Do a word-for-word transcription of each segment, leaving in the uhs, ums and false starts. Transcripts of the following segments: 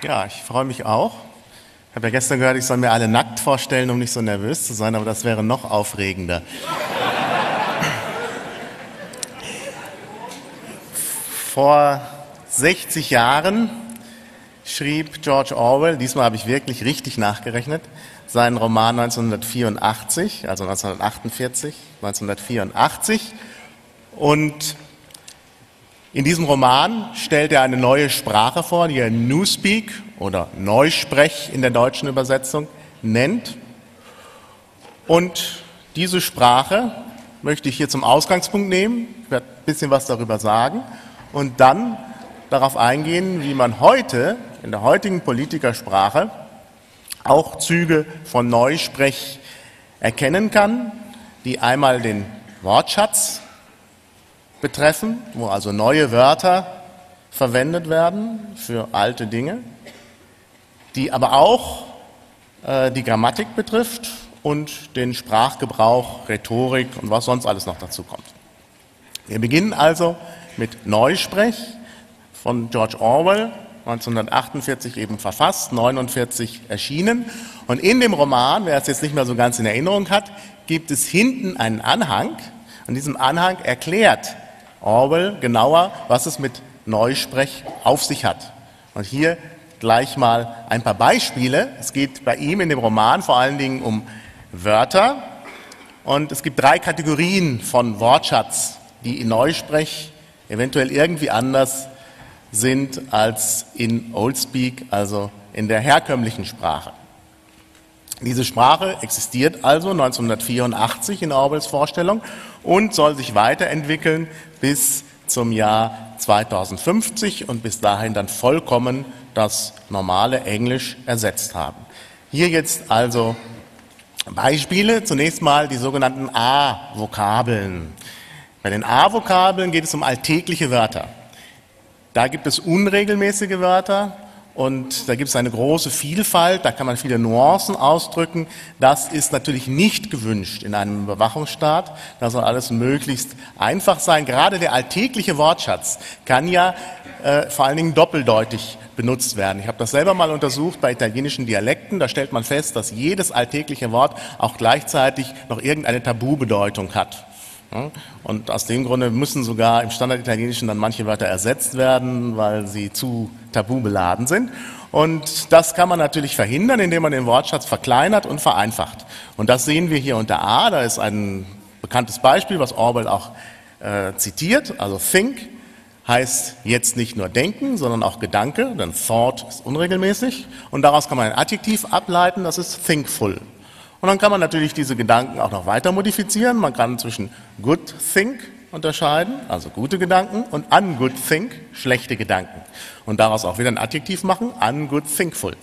Ja, ich freue mich auch. Ich habe ja gestern gehört, ich soll mir alle nackt vorstellen, um nicht so nervös zu sein, aber das wäre noch aufregender. Vor sechzig Jahren schrieb George Orwell, diesmal habe ich wirklich richtig nachgerechnet, seinen Roman neunzehnhundertvierundachtzig, also neunzehnhundertachtundvierzig, neunzehnhundertvierundachtzig. Und in diesem Roman stellt er eine neue Sprache vor, die er Newspeak oder Neusprech in der deutschen Übersetzung nennt. Und diese Sprache möchte ich hier zum Ausgangspunkt nehmen. Ich werde ein bisschen was darüber sagen und dann darauf eingehen, wie man heute in der heutigen Politikersprache auch Züge von Neusprech erkennen kann, die einmal den Wortschatz betreffen, wo also neue Wörter verwendet werden für alte Dinge, die aber auch äh, die Grammatik betrifft und den Sprachgebrauch, Rhetorik und was sonst alles noch dazu kommt. Wir beginnen also mit Neusprech von George Orwell, neunzehnhundertachtundvierzig eben verfasst, neunundvierzig erschienen. Und in dem Roman, wer es jetzt nicht mehr so ganz in Erinnerung hat, gibt es hinten einen Anhang. Und diesem Anhang erklärt Orwell genauer, was es mit Neusprech auf sich hat. Und hier gleich mal ein paar Beispiele. Es geht bei ihm in dem Roman vor allen Dingen um Wörter. Und es gibt drei Kategorien von Wortschatz, die in Neusprech eventuell irgendwie anders sind als in Oldspeak, also in der herkömmlichen Sprache. Diese Sprache existiert also neunzehnhundertvierundachtzig in Orwells Vorstellung und soll sich weiterentwickeln bis zum Jahr zweitausendfünfzig und bis dahin dann vollkommen das normale Englisch ersetzt haben. Hier jetzt also Beispiele. Zunächst mal die sogenannten A-Vokabeln. Bei den A-Vokabeln geht es um alltägliche Wörter. Da gibt es unregelmäßige Wörter. Und da gibt es eine große Vielfalt, da kann man viele Nuancen ausdrücken. Das ist natürlich nicht gewünscht in einem Überwachungsstaat. Da soll alles möglichst einfach sein. Gerade der alltägliche Wortschatz kann ja äh, vor allen Dingen doppeldeutig benutzt werden. Ich habe das selber mal untersucht bei italienischen Dialekten. Da stellt man fest, dass jedes alltägliche Wort auch gleichzeitig noch irgendeine Tabubedeutung hat. Und aus dem Grunde müssen sogar im Standarditalienischen dann manche Wörter ersetzt werden, weil sie zu tabubeladen sind. Und das kann man natürlich verhindern, indem man den Wortschatz verkleinert und vereinfacht. Und das sehen wir hier unter A. Da ist ein bekanntes Beispiel, was Orwell auch äh, zitiert. Also think heißt jetzt nicht nur denken, sondern auch Gedanke, denn thought ist unregelmäßig. Und daraus kann man ein Adjektiv ableiten, das ist thinkful. Und dann kann man natürlich diese Gedanken auch noch weiter modifizieren. Man kann zwischen good think unterscheiden, also gute Gedanken, und ungood think, schlechte Gedanken. Und daraus auch wieder ein Adjektiv machen, ungood thinkful.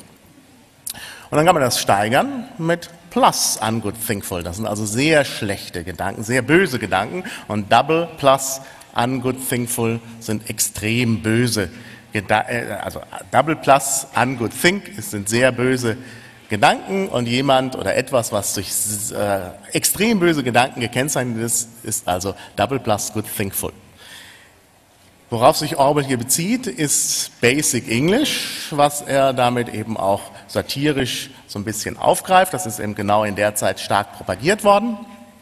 Und dann kann man das steigern mit plus ungood thinkful. Das sind also sehr schlechte Gedanken, sehr böse Gedanken. Und double plus ungood thinkful sind extrem böse Gedanken. Also double plus ungood think sind sehr böse Gedanken, und jemand oder etwas, was durch äh, extrem böse Gedanken gekennzeichnet ist, ist also double plus good thinkful. Worauf sich Orwell hier bezieht, ist Basic English, was er damit eben auch satirisch so ein bisschen aufgreift. Das ist eben genau in der Zeit stark propagiert worden.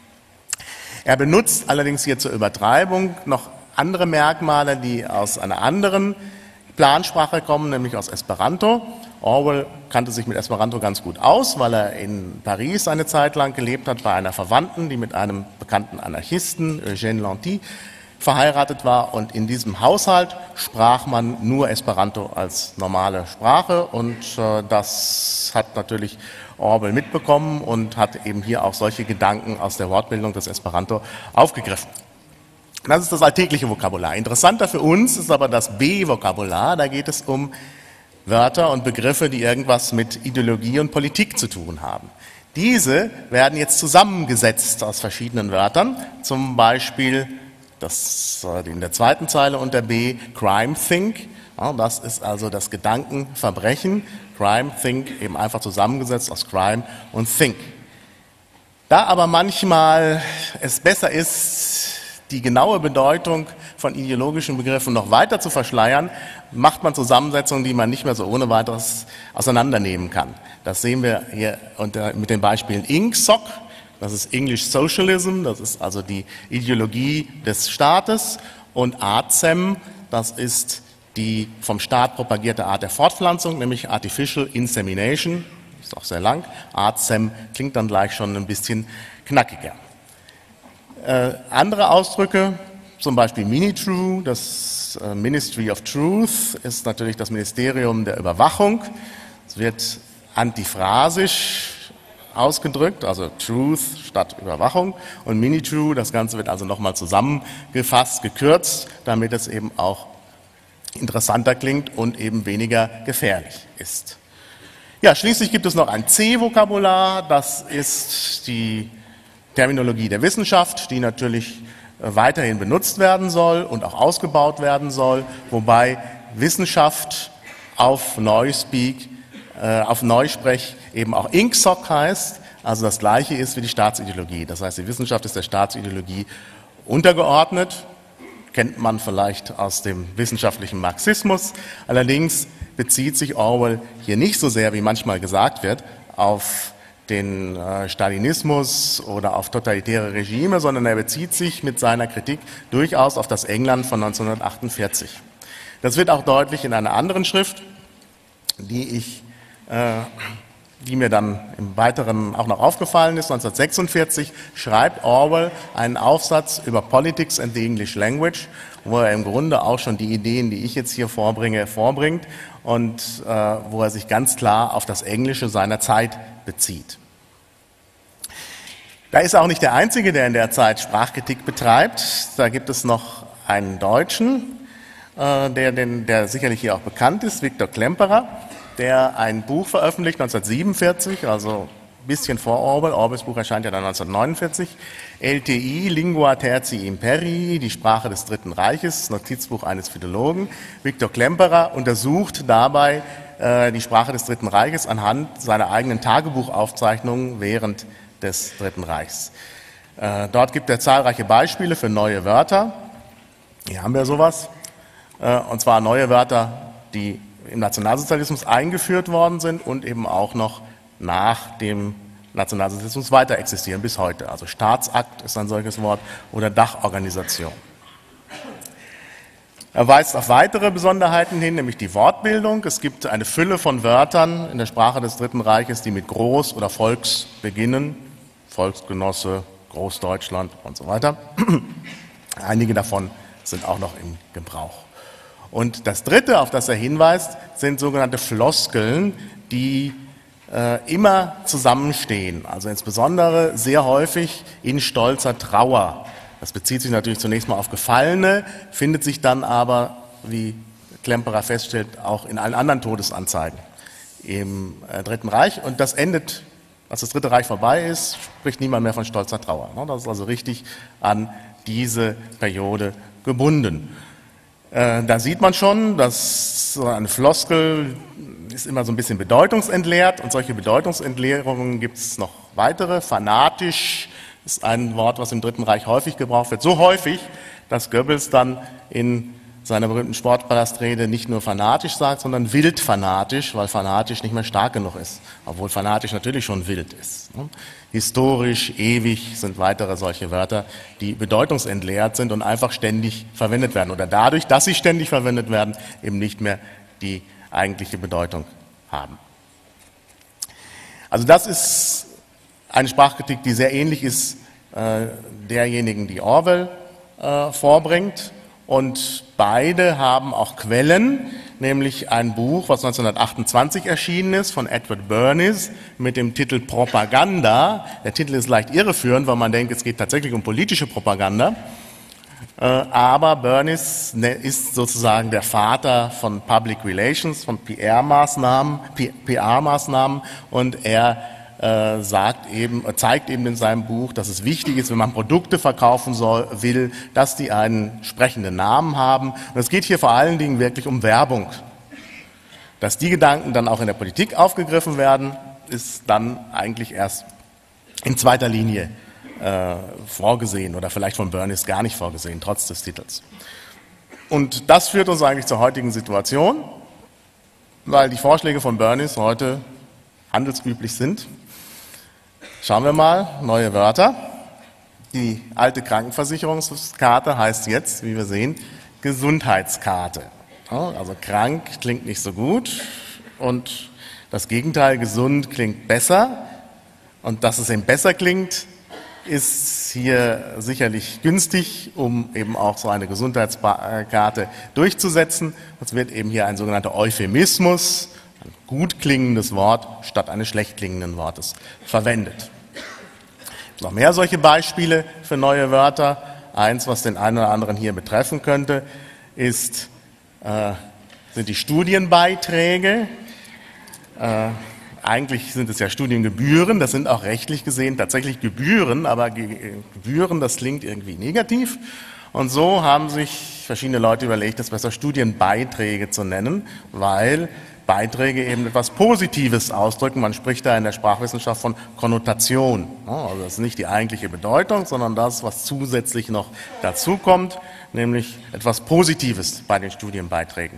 Er benutzt allerdings hier zur Übertreibung noch andere Merkmale, die aus einer anderen Plansprache kommen, nämlich aus Esperanto. Orwell kannte sich mit Esperanto ganz gut aus, weil er in Paris eine Zeit lang gelebt hat bei einer Verwandten, die mit einem bekannten Anarchisten, Eugène Lanty, verheiratet war. Und in diesem Haushalt sprach man nur Esperanto als normale Sprache. Und äh, das hat natürlich Orwell mitbekommen und hat eben hier auch solche Gedanken aus der Wortbildung des Esperanto aufgegriffen. Das ist das alltägliche Vokabular. Interessanter für uns ist aber das B-Vokabular. Da geht es um Wörter und Begriffe, die irgendwas mit Ideologie und Politik zu tun haben. Diese werden jetzt zusammengesetzt aus verschiedenen Wörtern, zum Beispiel das in der zweiten Zeile unter B, Crime Think. Ja, das ist also das Gedankenverbrechen. Crime Think eben einfach zusammengesetzt aus Crime und Think. Da aber manchmal es besser ist, die genaue Bedeutung von ideologischen Begriffen noch weiter zu verschleiern, macht man Zusammensetzungen, die man nicht mehr so ohne weiteres auseinandernehmen kann. Das sehen wir hier unter, mit den Beispielen I N C S O C, das ist English Socialism, das ist also die Ideologie des Staates, und A R C E M, das ist die vom Staat propagierte Art der Fortpflanzung, nämlich Artificial Insemination, ist auch sehr lang. A R C E M klingt dann gleich schon ein bisschen knackiger. Äh, andere Ausdrücke, zum Beispiel Mini-True, das äh, Ministry of Truth ist natürlich das Ministerium der Überwachung. Es wird antiphrasisch ausgedrückt, also Truth statt Überwachung, und Mini-True, das Ganze wird also nochmal zusammengefasst, gekürzt, damit es eben auch interessanter klingt und eben weniger gefährlich ist. Ja, schließlich gibt es noch ein C-Vokabular, das ist die Terminologie der Wissenschaft, die natürlich weiterhin benutzt werden soll und auch ausgebaut werden soll, wobei Wissenschaft auf Newspeak, äh, auf Neusprech eben auch I N C S O C heißt, also das Gleiche ist wie die Staatsideologie. Das heißt, die Wissenschaft ist der Staatsideologie untergeordnet, kennt man vielleicht aus dem wissenschaftlichen Marxismus. Allerdings bezieht sich Orwell hier nicht so sehr, wie manchmal gesagt wird, auf den äh, Stalinismus oder auf totalitäre Regime, sondern er bezieht sich mit seiner Kritik durchaus auf das England von neunzehnhundertachtundvierzig. Das wird auch deutlich in einer anderen Schrift, die ich, äh, die mir dann im Weiteren auch noch aufgefallen ist. neunzehnhundertsechsundvierzig schreibt Orwell einen Aufsatz über Politics and the English Language, wo er im Grunde auch schon die Ideen, die ich jetzt hier vorbringe, vorbringt und äh, wo er sich ganz klar auf das Englische seiner Zeit bezieht. Da ist er auch nicht der Einzige, der in der Zeit Sprachkritik betreibt. Da gibt es noch einen Deutschen, äh, der, den, der sicherlich hier auch bekannt ist, Viktor Klemperer, der ein Buch veröffentlicht, neunzehnhundertsiebenundvierzig, also ein bisschen vor Orwell. Orwells Buch erscheint ja dann neunzehnhundertneunundvierzig. L T I, Lingua Tertii Imperii, die Sprache des Dritten Reiches, Notizbuch eines Philologen. Viktor Klemperer untersucht dabei äh, die Sprache des Dritten Reiches anhand seiner eigenen Tagebuchaufzeichnungen während des Dritten Reichs. Äh, dort gibt er zahlreiche Beispiele für neue Wörter. Hier haben wir sowas. Äh, und zwar neue Wörter, die im Nationalsozialismus eingeführt worden sind und eben auch noch nach dem Nationalsozialismus weiter existieren bis heute. Also Staatsakt ist ein solches Wort oder Dachorganisation. Er weist auf weitere Besonderheiten hin, nämlich die Wortbildung. Es gibt eine Fülle von Wörtern in der Sprache des Dritten Reiches, die mit Groß oder Volks beginnen. Volksgenosse, Großdeutschland und so weiter. Einige davon sind auch noch im Gebrauch. Und das Dritte, auf das er hinweist, sind sogenannte Floskeln, die äh, immer zusammenstehen. Also insbesondere sehr häufig in stolzer Trauer. Das bezieht sich natürlich zunächst mal auf Gefallene, findet sich dann aber, wie Klemperer feststellt, auch in allen anderen Todesanzeigen im äh, Dritten Reich. Und das endet, als das Dritte Reich vorbei ist, spricht niemand mehr von stolzer Trauer. Ne? Das ist also richtig an diese Periode gebunden. Äh, da sieht man schon, dass so eine Floskel ist immer so ein bisschen bedeutungsentleert, und solche Bedeutungsentleerungen gibt es noch weitere. Fanatisch ist ein Wort, was im Dritten Reich häufig gebraucht wird. So häufig, dass Goebbels dann in seiner berühmten Sportpalastrede nicht nur fanatisch sagt, sondern wild fanatisch, weil fanatisch nicht mehr stark genug ist, obwohl fanatisch natürlich schon wild ist. Ne? Historisch, ewig sind weitere solche Wörter, die bedeutungsentleert sind und einfach ständig verwendet werden oder dadurch, dass sie ständig verwendet werden, eben nicht mehr die eigentliche Bedeutung haben. Also das ist eine Sprachkritik, die sehr ähnlich ist äh, derjenigen, die Orwell äh, vorbringt. Und beide haben auch Quellen, nämlich ein Buch, was neunzehnhundertachtundzwanzig erschienen ist, von Edward Bernays mit dem Titel Propaganda. Der Titel ist leicht irreführend, weil man denkt, es geht tatsächlich um politische Propaganda. Äh, aber Bernays ist sozusagen der Vater von Public Relations, von P R-Maßnahmen, P R-Maßnahmen, und er Äh, sagt eben, zeigt eben in seinem Buch, dass es wichtig ist, wenn man Produkte verkaufen soll, will, dass die einen sprechenden Namen haben. Und es geht hier vor allen Dingen wirklich um Werbung. Dass die Gedanken dann auch in der Politik aufgegriffen werden, ist dann eigentlich erst in zweiter Linie äh, vorgesehen oder vielleicht von Bernays gar nicht vorgesehen, trotz des Titels. Und das führt uns eigentlich zur heutigen Situation, weil die Vorschläge von Bernice heute handelsüblich sind. Schauen wir mal, neue Wörter. Die alte Krankenversicherungskarte heißt jetzt, wie wir sehen, Gesundheitskarte. Also krank klingt nicht so gut und das Gegenteil, gesund, klingt besser. Und dass es eben besser klingt, ist hier sicherlich günstig, um eben auch so eine Gesundheitskarte durchzusetzen. Es wird eben hier ein sogenannter Euphemismus, ein gut klingendes Wort statt eines schlecht klingenden Wortes verwendet. Es gibt noch mehr solche Beispiele für neue Wörter. Eins, was den einen oder anderen hier betreffen könnte, ist, äh, sind die Studienbeiträge. Äh, Eigentlich sind es ja Studiengebühren, das sind auch rechtlich gesehen tatsächlich Gebühren, aber Gebühren, das klingt irgendwie negativ. Und so haben sich verschiedene Leute überlegt, es besser Studienbeiträge zu nennen, weil Beiträge eben etwas Positives ausdrücken. Man spricht da in der Sprachwissenschaft von Konnotation. Also das ist nicht die eigentliche Bedeutung, sondern das, was zusätzlich noch dazukommt, nämlich etwas Positives bei den Studienbeiträgen.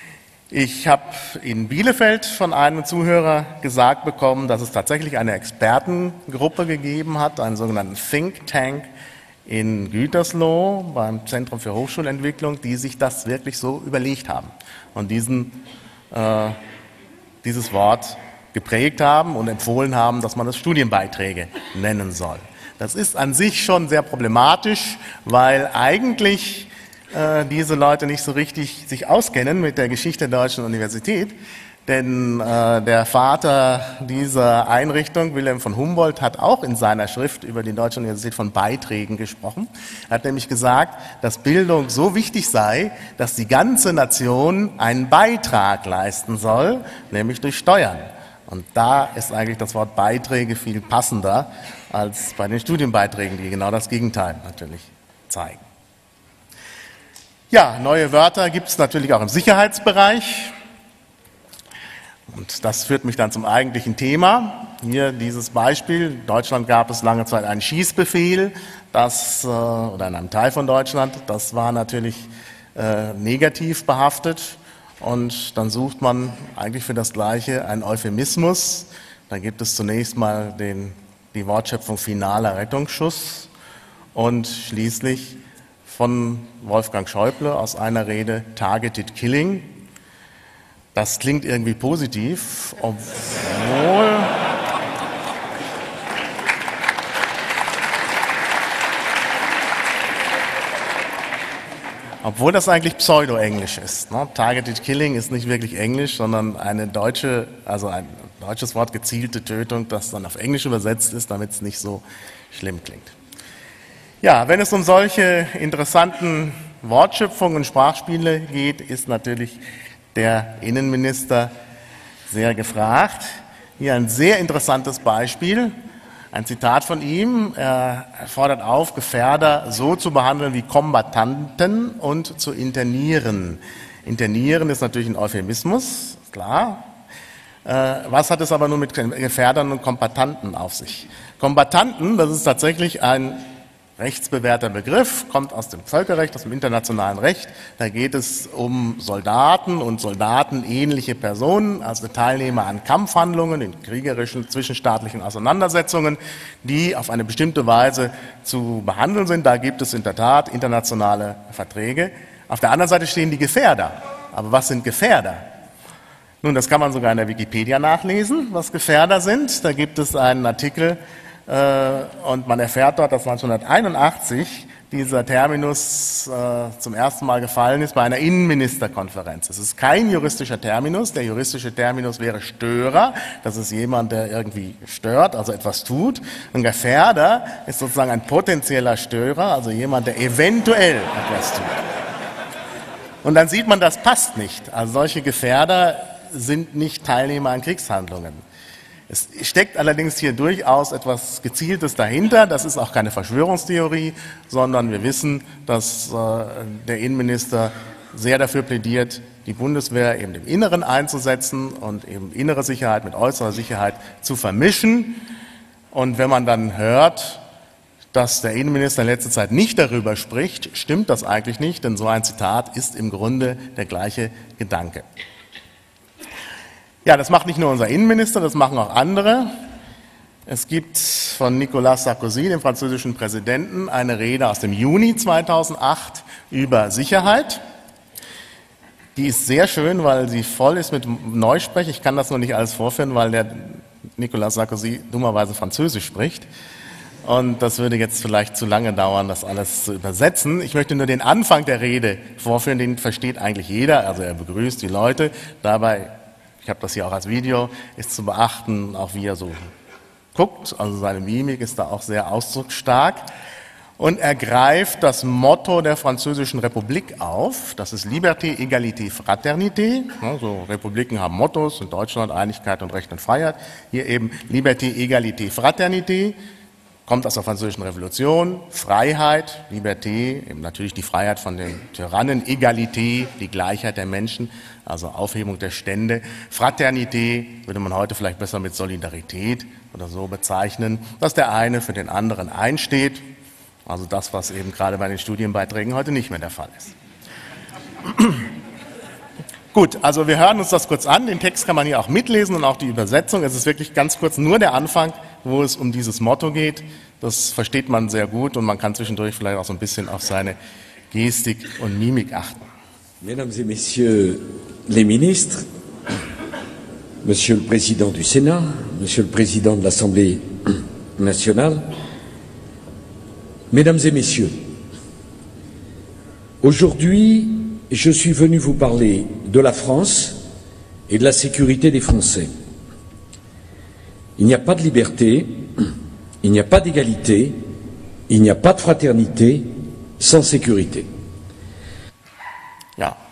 Ich habe in Bielefeld von einem Zuhörer gesagt bekommen, dass es tatsächlich eine Expertengruppe gegeben hat, einen sogenannten Think Tank in Gütersloh beim Zentrum für Hochschulentwicklung, die sich das wirklich so überlegt haben und diesen, äh, dieses Wort geprägt haben und empfohlen haben, dass man es Studienbeiträge nennen soll. Das ist an sich schon sehr problematisch, weil eigentlich diese Leute nicht so richtig sich auskennen mit der Geschichte der deutschen Universität, denn äh, der Vater dieser Einrichtung, Wilhelm von Humboldt, hat auch in seiner Schrift über die deutsche Universität von Beiträgen gesprochen. Er hat nämlich gesagt, dass Bildung so wichtig sei, dass die ganze Nation einen Beitrag leisten soll, nämlich durch Steuern. Und da ist eigentlich das Wort Beiträge viel passender als bei den Studienbeiträgen, die genau das Gegenteil natürlich zeigen. Ja, neue Wörter gibt es natürlich auch im Sicherheitsbereich. Und das führt mich dann zum eigentlichen Thema. Hier dieses Beispiel. In Deutschland gab es lange Zeit einen Schießbefehl, das, oder in einem Teil von Deutschland, das war natürlich äh, negativ behaftet. Und dann sucht man eigentlich für das Gleiche einen Euphemismus. Da gibt es zunächst mal den, die Wortschöpfung finaler Rettungsschuss und schließlich von Wolfgang Schäuble aus einer Rede Targeted Killing. Das klingt irgendwie positiv, obwohl, obwohl das eigentlich Pseudo-Englisch ist. Ne? Targeted Killing ist nicht wirklich Englisch, sondern eine deutsche, also ein deutsches Wort gezielte Tötung, das dann auf Englisch übersetzt ist, damit es nicht so schlimm klingt. Ja, wenn es um solche interessanten Wortschöpfungen und Sprachspiele geht, ist natürlich der Innenminister sehr gefragt. Hier ein sehr interessantes Beispiel, ein Zitat von ihm. Er fordert auf, Gefährder so zu behandeln wie Kombattanten und zu internieren. Internieren ist natürlich ein Euphemismus, klar. Was hat es aber nun mit Gefährdern und Kombattanten auf sich? Kombattanten, das ist tatsächlich ein rechtsbewährter Begriff, kommt aus dem Völkerrecht, aus dem internationalen Recht. Da geht es um Soldaten und soldatenähnliche Personen, also Teilnehmer an Kampfhandlungen, in kriegerischen, zwischenstaatlichen Auseinandersetzungen, die auf eine bestimmte Weise zu behandeln sind. Da gibt es in der Tat internationale Verträge. Auf der anderen Seite stehen die Gefährder. Aber was sind Gefährder? Nun, das kann man sogar in der Wikipedia nachlesen, was Gefährder sind. Da gibt es einen Artikel, und man erfährt dort, dass neunzehnhunderteinundachtzig dieser Terminus äh, zum ersten Mal gefallen ist bei einer Innenministerkonferenz. Es ist kein juristischer Terminus. Der juristische Terminus wäre Störer. Das ist jemand, der irgendwie stört, also etwas tut. Ein Gefährder ist sozusagen ein potenzieller Störer, also jemand, der eventuell etwas tut. Und dann sieht man, das passt nicht. Also solche Gefährder sind nicht Teilnehmer an Kriegshandlungen. Es steckt allerdings hier durchaus etwas Gezieltes dahinter. Das ist auch keine Verschwörungstheorie, sondern wir wissen, dass äh, der Innenminister sehr dafür plädiert, die Bundeswehr eben im Inneren einzusetzen und eben innere Sicherheit mit äußerer Sicherheit zu vermischen. Und wenn man dann hört, dass der Innenminister in letzter Zeit nicht darüber spricht, stimmt das eigentlich nicht, denn so ein Zitat ist im Grunde der gleiche Gedanke. Ja, das macht nicht nur unser Innenminister, das machen auch andere. Es gibt von Nicolas Sarkozy, dem französischen Präsidenten, eine Rede aus dem Juni zweitausendacht über Sicherheit. Die ist sehr schön, weil sie voll ist mit Neusprech. Ich kann das nur nicht alles vorführen, weil der Nicolas Sarkozy dummerweise Französisch spricht. Und das würde jetzt vielleicht zu lange dauern, das alles zu übersetzen. Ich möchte nur den Anfang der Rede vorführen, den versteht eigentlich jeder. Also er begrüßt die Leute. Dabei, ich habe das hier auch als Video, ist zu beachten, auch wie er so guckt. Also seine Mimik ist da auch sehr ausdrucksstark. Und er greift das Motto der Französischen Republik auf. Das ist Liberté, Égalité, Fraternité. Also Republiken haben Mottos, in Deutschland Einigkeit und Recht und Freiheit. Hier eben Liberté, Égalité, Fraternité. Kommt aus der Französischen Revolution, Freiheit, Liberté, eben natürlich die Freiheit von den Tyrannen, Egalité, die Gleichheit der Menschen, also Aufhebung der Stände, Fraternité würde man heute vielleicht besser mit Solidarität oder so bezeichnen, dass der eine für den anderen einsteht, also das, was eben gerade bei den Studienbeiträgen heute nicht mehr der Fall ist. Gut, also wir hören uns das kurz an, den Text kann man hier auch mitlesen und auch die Übersetzung, es ist wirklich ganz kurz nur der Anfang, wo es um dieses Motto geht, das versteht man sehr gut und man kann zwischendurch vielleicht auch so ein bisschen auf seine Gestik und Mimik achten. Mesdames et Messieurs les ministres, Monsieur le Président du Sénat, Monsieur le Président de l'Assemblée nationale, Mesdames et Messieurs, aujourd'hui, je suis venu vous parler de la France et de la sécurité des Français. Il n'y a pas de liberté, il n'y a pas d'égalité, il n'y a pas de fraternité sans sécurité. Ja,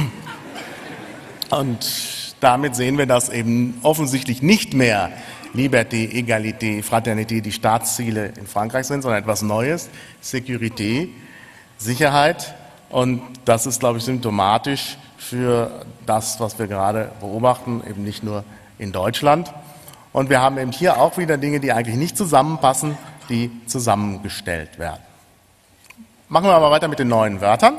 und damit sehen wir, dass eben offensichtlich nicht mehr Liberté, Égalité, Fraternité die Staatsziele in Frankreich sind, sondern etwas Neues, Sécurité, Sicherheit. Und das ist, glaube ich, symptomatisch für das, was wir gerade beobachten, eben nicht nur in Deutschland. Und wir haben eben hier auch wieder Dinge, die eigentlich nicht zusammenpassen, die zusammengestellt werden. Machen wir aber weiter mit den neuen Wörtern.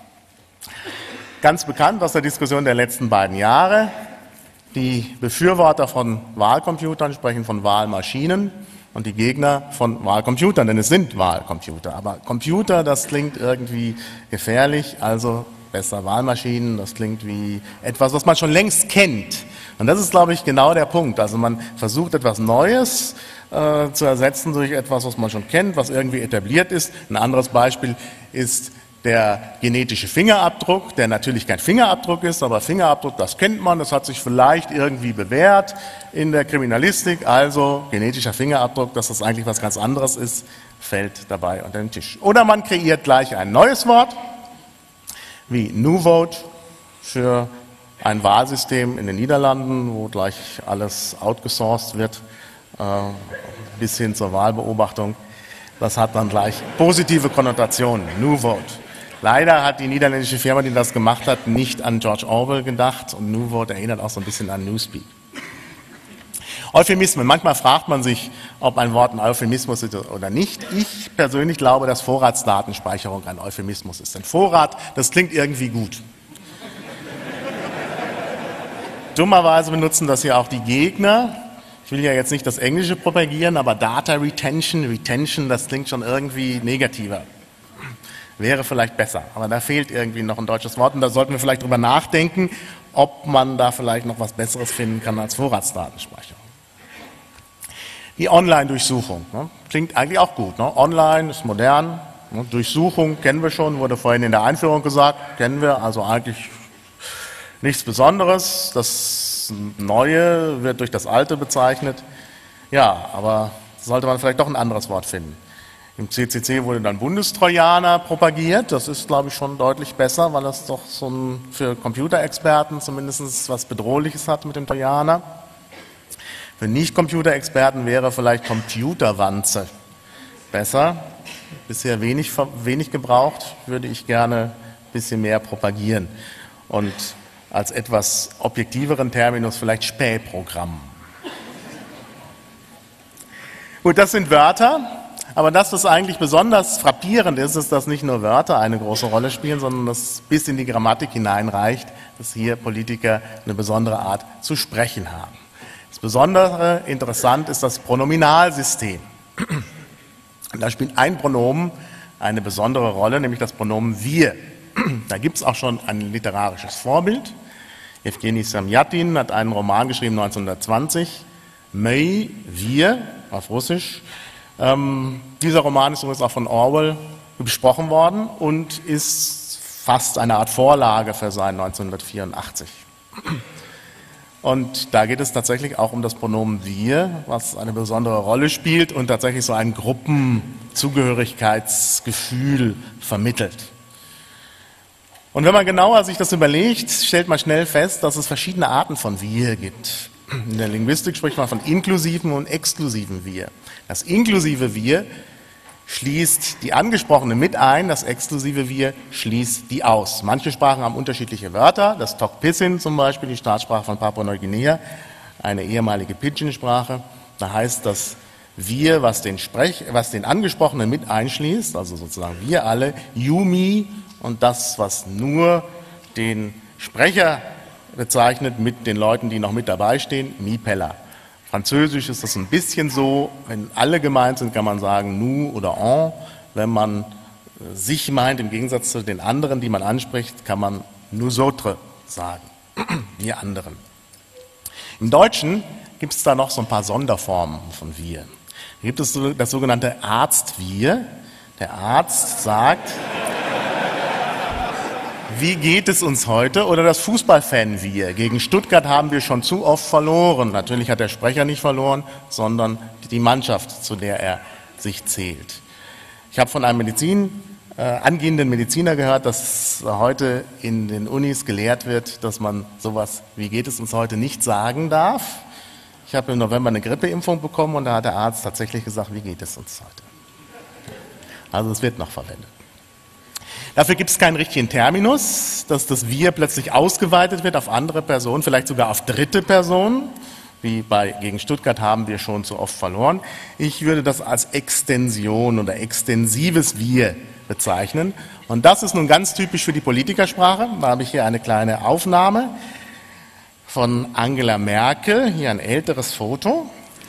Ganz bekannt aus der Diskussion der letzten beiden Jahre. Die Befürworter von Wahlcomputern sprechen von Wahlmaschinen und die Gegner von Wahlcomputern, denn es sind Wahlcomputer. Aber Computer, das klingt irgendwie gefährlich, also besser Wahlmaschinen, das klingt wie etwas, was man schon längst kennt. Und das ist, glaube ich, genau der Punkt. Also man versucht etwas Neues äh, zu ersetzen durch etwas, was man schon kennt, was irgendwie etabliert ist. Ein anderes Beispiel ist der genetische Fingerabdruck, der natürlich kein Fingerabdruck ist, aber Fingerabdruck, das kennt man, das hat sich vielleicht irgendwie bewährt in der Kriminalistik. Also genetischer Fingerabdruck, dass das eigentlich was ganz anderes ist, fällt dabei unter den Tisch. Oder man kreiert gleich ein neues Wort, wie New Vote für ein Wahlsystem in den Niederlanden, wo gleich alles outgesourced wird, äh, bis hin zur Wahlbeobachtung. Das hat dann gleich positive Konnotationen, New Vote. Leider hat die niederländische Firma, die das gemacht hat, nicht an George Orwell gedacht und New Vote erinnert auch so ein bisschen an Newspeak. Euphemismen. Manchmal fragt man sich, ob ein Wort ein Euphemismus ist oder nicht. Ich persönlich glaube, dass Vorratsdatenspeicherung ein Euphemismus ist. Denn Vorrat, das klingt irgendwie gut. Dummerweise benutzen das ja auch die Gegner. Ich will ja jetzt nicht das Englische propagieren, aber Data Retention, Retention, das klingt schon irgendwie negativer. Wäre vielleicht besser, aber da fehlt irgendwie noch ein deutsches Wort und da sollten wir vielleicht drüber nachdenken, ob man da vielleicht noch was Besseres finden kann als Vorratsdatenspeicherung. Die Online-Durchsuchung, ne? Klingt eigentlich auch gut. Ne? Online ist modern, ne? Durchsuchung kennen wir schon, wurde vorhin in der Einführung gesagt, kennen wir, also eigentlich nichts Besonderes. Das Neue wird durch das Alte bezeichnet. Ja, aber sollte man vielleicht doch ein anderes Wort finden. Im C C C wurde dann Bundestrojaner propagiert. Das ist, glaube ich, schon deutlich besser, weil das doch so ein, für Computerexperten zumindest was Bedrohliches hat mit dem Trojaner. Für Nicht-Computerexperten wäre vielleicht Computerwanze besser. Bisher wenig, wenig gebraucht, würde ich gerne ein bisschen mehr propagieren. Und als etwas objektiveren Terminus vielleicht Spähprogramm. Gut, das sind Wörter. Aber das, was eigentlich besonders frappierend ist, ist, dass nicht nur Wörter eine große Rolle spielen, sondern dass bis in die Grammatik hineinreicht, dass hier Politiker eine besondere Art zu sprechen haben. Das Besondere interessant ist das Pronominalsystem. Und da spielt ein Pronomen eine besondere Rolle, nämlich das Pronomen wir. Da gibt es auch schon ein literarisches Vorbild. Evgeny Samjatin hat einen Roman geschrieben neunzehnhundertzwanzig, My, wir, auf Russisch. Ähm, dieser Roman ist übrigens auch von Orwell besprochen worden und ist fast eine Art Vorlage für sein neunzehnhundertvierundachtzig. Und da geht es tatsächlich auch um das Pronomen wir, was eine besondere Rolle spielt und tatsächlich so ein Gruppenzugehörigkeitsgefühl vermittelt. Und wenn man genauer sich das überlegt, stellt man schnell fest, dass es verschiedene Arten von wir gibt. In der Linguistik spricht man von inklusiven und exklusiven wir. Das inklusive wir schließt die angesprochene mit ein, das exklusive wir schließt die aus. Manche Sprachen haben unterschiedliche Wörter, das Tok-Pisin zum Beispiel, die Staatssprache von Papua-Neuguinea, eine ehemalige Pidgin-Sprache. Da heißt das wir, was den, Sprech, was den Angesprochenen mit einschließt, also sozusagen wir alle, you, me, und das, was nur den Sprecher bezeichnet mit den Leuten, die noch mit dabei stehen, mi pella. Französisch ist das ein bisschen so, wenn alle gemeint sind, kann man sagen nous oder on. Wenn man sich meint, im Gegensatz zu den anderen, die man anspricht, kann man nous autres sagen, wir anderen. Im Deutschen gibt es da noch so ein paar Sonderformen von wir. Da gibt es das sogenannte Arzt-wir. Der Arzt sagt, wie geht es uns heute? Oder das Fußballfan-Wir. Gegen Stuttgart haben wir schon zu oft verloren. Natürlich hat der Sprecher nicht verloren, sondern die Mannschaft, zu der er sich zählt. Ich habe von einem Medizin, äh, angehenden Mediziner gehört, dass heute in den Unis gelehrt wird, dass man sowas, wie geht es uns heute, nicht sagen darf. Ich habe im November eine Grippeimpfung bekommen und da hat der Arzt tatsächlich gesagt, wie geht es uns heute? Also es wird noch verwendet. Dafür gibt es keinen richtigen Terminus, dass das Wir plötzlich ausgeweitet wird auf andere Personen, vielleicht sogar auf dritte Personen, wie bei gegen Stuttgart haben wir schon zu oft verloren. Ich würde das als Extension oder extensives Wir bezeichnen. Und das ist nun ganz typisch für die Politikersprache. Da habe ich hier eine kleine Aufnahme von Angela Merkel, hier ein älteres Foto.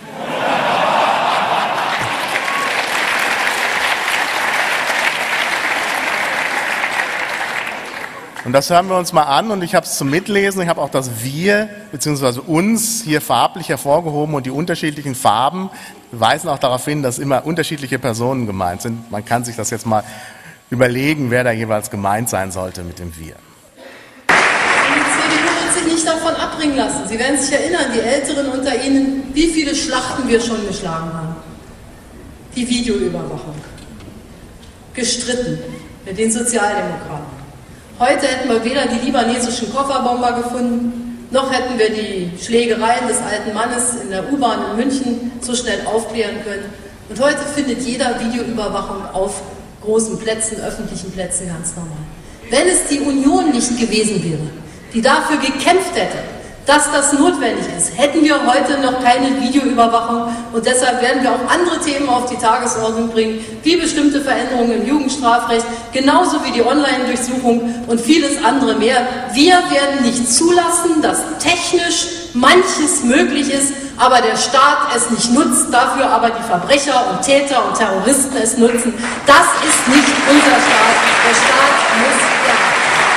Und das hören wir uns mal an und ich habe es zum Mitlesen, ich habe auch das Wir bzw. uns hier farblich hervorgehoben und die unterschiedlichen Farben weisen auch darauf hin, dass immer unterschiedliche Personen gemeint sind. Man kann sich das jetzt mal überlegen, wer da jeweils gemeint sein sollte mit dem Wir. Die C D U wird sich nicht davon abbringen lassen. Sie werden sich erinnern, die Älteren unter Ihnen, wie viele Schlachten wir schon geschlagen haben. Die Videoüberwachung. Gestritten mit den Sozialdemokraten. Heute hätten wir weder die libanesischen Kofferbomber gefunden, noch hätten wir die Schlägereien des alten Mannes in der U-Bahn in München so schnell aufklären können. Und heute findet jeder Videoüberwachung auf großen Plätzen, öffentlichen Plätzen ganz normal. Wenn es die Union nicht gewesen wäre, die dafür gekämpft hätte, dass das notwendig ist, hätten wir heute noch keine Videoüberwachung und deshalb werden wir auch andere Themen auf die Tagesordnung bringen, wie bestimmte Veränderungen im Jugendstrafrecht, genauso wie die Online-Durchsuchung und vieles andere mehr. Wir werden nicht zulassen, dass technisch manches möglich ist, aber der Staat es nicht nutzt, dafür aber die Verbrecher und Täter und Terroristen es nutzen. Das ist nicht unser Staat. Der Staat muss sterben.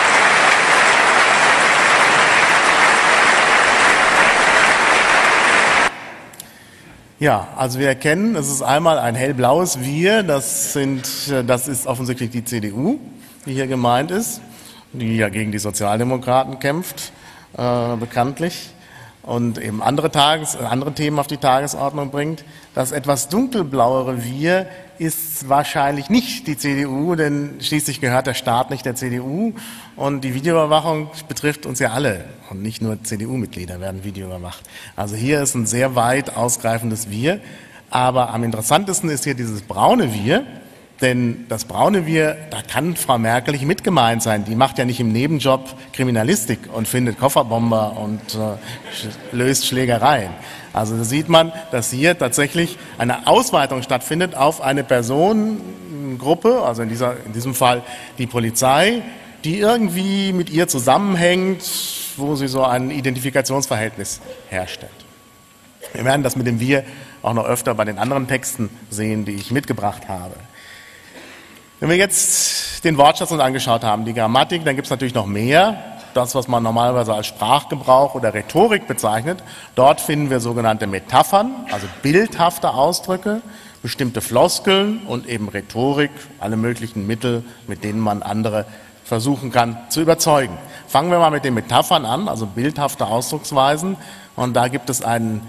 Ja, also wir erkennen, es ist einmal ein hellblaues Wir, das, sind, das ist offensichtlich die C D U, die hier gemeint ist, die ja gegen die Sozialdemokraten kämpft, äh, bekanntlich, und eben andere, Tages-, andere Themen auf die Tagesordnung bringt. Das etwas dunkelblauere Wir ist wahrscheinlich nicht die C D U, denn schließlich gehört der Staat nicht der C D U und die Videoüberwachung betrifft uns ja alle und nicht nur C D U-Mitglieder werden videoüberwacht. Also hier ist ein sehr weit ausgreifendes Wir, aber am interessantesten ist hier dieses braune Wir, Denn das braune Wir, da kann Frau Merkel nicht mit gemeint sein. Die macht ja nicht im Nebenjob Kriminalistik und findet Kofferbomber und äh, löst Schlägereien. Also da sieht man, dass hier tatsächlich eine Ausweitung stattfindet auf eine Personengruppe, also in, dieser, in diesem Fall die Polizei, die irgendwie mit ihr zusammenhängt, wo sie so ein Identifikationsverhältnis herstellt. Wir werden das mit dem Wir auch noch öfter bei den anderen Texten sehen, die ich mitgebracht habe. Wenn wir jetzt den Wortschatz uns angeschaut haben, die Grammatik, dann gibt es natürlich noch mehr. Das, was man normalerweise als Sprachgebrauch oder Rhetorik bezeichnet. Dort finden wir sogenannte Metaphern, also bildhafte Ausdrücke, bestimmte Floskeln und eben Rhetorik, alle möglichen Mittel, mit denen man andere versuchen kann zu überzeugen. Fangen wir mal mit den Metaphern an, also bildhafte Ausdrucksweisen. Und da gibt es einen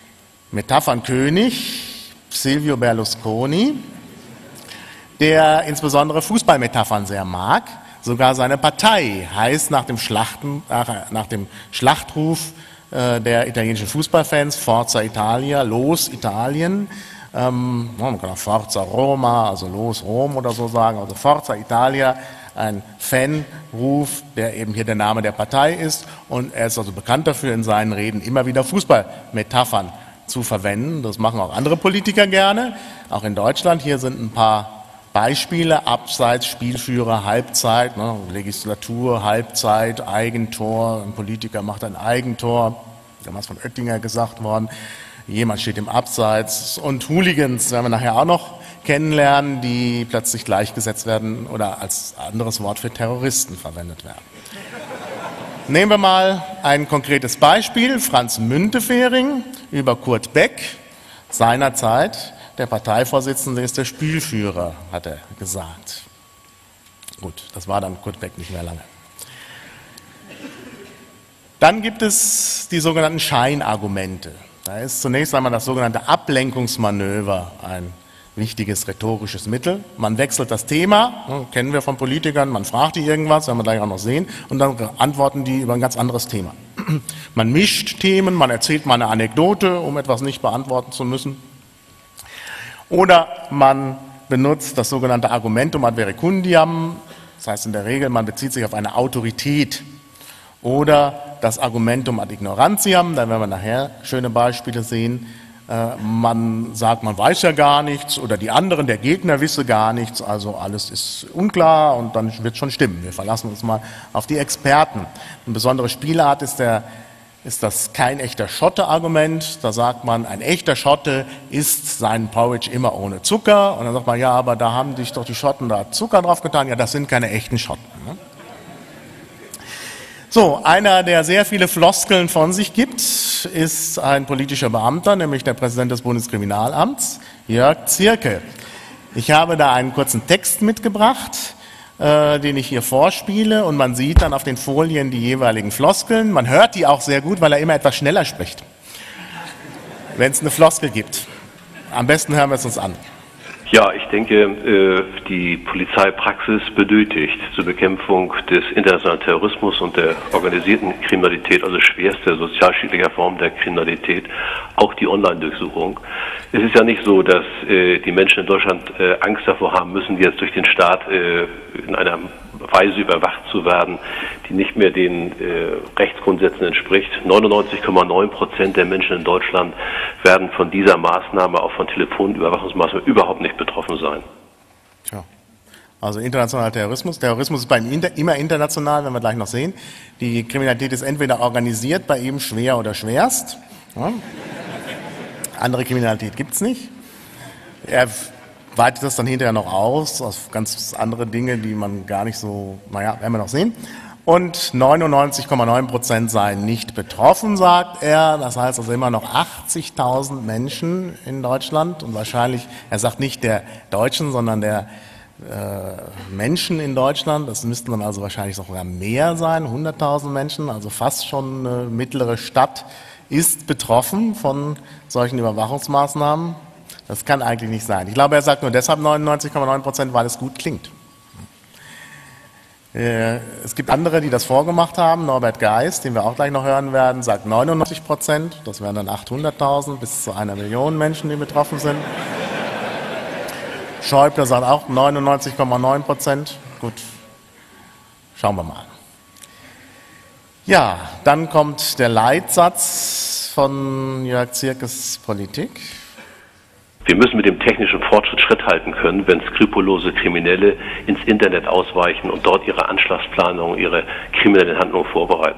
Metaphernkönig, Silvio Berlusconi, der insbesondere Fußballmetaphern sehr mag. Sogar seine Partei heißt nach dem, Schlachten, nach dem Schlachtruf äh, der italienischen Fußballfans Forza Italia, Los Italien. Ähm, man kann auch Forza Roma, also Los Rom oder so sagen, also Forza Italia, ein Fanruf, der eben hier der Name der Partei ist. Und er ist also bekannt dafür, in seinen Reden immer wieder Fußballmetaphern zu verwenden. Das machen auch andere Politiker gerne, auch in Deutschland. Hier sind ein paar Beispiele: Abseits, Spielführer, Halbzeit, ne, Legislatur, Halbzeit, Eigentor. Ein Politiker macht ein Eigentor, damals von Oettinger gesagt worden. Jemand steht im Abseits. Und Hooligans werden wir nachher auch noch kennenlernen, die plötzlich gleichgesetzt werden oder als anderes Wort für Terroristen verwendet werden. Nehmen wir mal ein konkretes Beispiel. Franz Müntefering über Kurt Beck, seinerzeit der Parteivorsitzende ist der Spielführer, hat er gesagt. Gut, das war dann Kurt Beck nicht mehr lange. Dann gibt es die sogenannten Scheinargumente. Da ist zunächst einmal das sogenannte Ablenkungsmanöver ein wichtiges rhetorisches Mittel. Man wechselt das Thema, kennen wir von Politikern, man fragt die irgendwas, werden wir gleich auch noch sehen, und dann antworten die über ein ganz anderes Thema. Man mischt Themen, man erzählt mal eine Anekdote, um etwas nicht beantworten zu müssen. Oder man benutzt das sogenannte Argumentum ad verecundiam, das heißt in der Regel, man bezieht sich auf eine Autorität. Oder das Argumentum ad ignorantiam, da werden wir nachher schöne Beispiele sehen. Man sagt, man weiß ja gar nichts, oder die anderen, der Gegner wisse gar nichts, also alles ist unklar und dann wird es schon stimmen. Wir verlassen uns mal auf die Experten. Eine besondere Spielart ist der ist das kein echter Schotte-Argument. Da sagt man, ein echter Schotte isst seinen Porridge immer ohne Zucker. Und dann sagt man, ja, aber da haben sich doch die Schotten da Zucker drauf getan. Ja, das sind keine echten Schotten. Ne? So, einer, der sehr viele Floskeln von sich gibt, ist ein politischer Beamter, nämlich der Präsident des Bundeskriminalamts, Jörg Zierke. Ich habe da einen kurzen Text mitgebracht, Äh, den ich hier vorspiele, und man sieht dann auf den Folien die jeweiligen Floskeln. Man hört die auch sehr gut, weil er immer etwas schneller spricht, wenn es eine Floskel gibt. Am besten hören wir es uns an. Ja, ich denke, die Polizeipraxis benötigt zur Bekämpfung des internationalen Terrorismus und der organisierten Kriminalität, also schwerster sozialschädlicher Form der Kriminalität, auch die Online-Durchsuchung. Es ist ja nicht so, dass die Menschen in Deutschland Angst davor haben müssen, jetzt durch den Staat in einer Weise überwacht zu werden, die nicht mehr den äh, Rechtsgrundsätzen entspricht. neunundneunzig Komma neun Prozent der Menschen in Deutschland werden von dieser Maßnahme, auch von Telefonüberwachungsmaßnahmen, überhaupt nicht betroffen sein. Tja. Also internationaler Terrorismus. Terrorismus ist bei ihm inter, immer international, werden wir gleich noch sehen. Die Kriminalität ist entweder organisiert, bei ihm schwer oder schwerst. Ja. Andere Kriminalität gibt es nicht. Er weitet das dann hinterher noch aus, auf ganz andere Dinge, die man gar nicht so, naja, werden wir noch sehen. Und neunundneunzig Komma neun Prozent seien nicht betroffen, sagt er. Das heißt also immer noch achtzigtausend Menschen in Deutschland. Und wahrscheinlich, er sagt nicht der Deutschen, sondern der äh, Menschen in Deutschland. Das müssten dann also wahrscheinlich sogar mehr sein, hunderttausend Menschen. Also fast schon eine mittlere Stadt ist betroffen von solchen Überwachungsmaßnahmen. Das kann eigentlich nicht sein. Ich glaube, er sagt nur deshalb neunundneunzig Komma neun Prozent, weil es gut klingt. Es gibt andere, die das vorgemacht haben. Norbert Geis, den wir auch gleich noch hören werden, sagt neunundneunzig Prozent. Das wären dann achthunderttausend bis zu einer Million Menschen, die betroffen sind. Schäuble sagt auch neunundneunzig Komma neun Prozent. Gut, schauen wir mal. Ja, dann kommt der Leitsatz von Jörg Zierkes Politik. Wir müssen mit dem technischen Fortschritt Schritt halten können, wenn skrupellose Kriminelle ins Internet ausweichen und dort ihre Anschlagsplanung, ihre kriminellen Handlungen vorbereiten.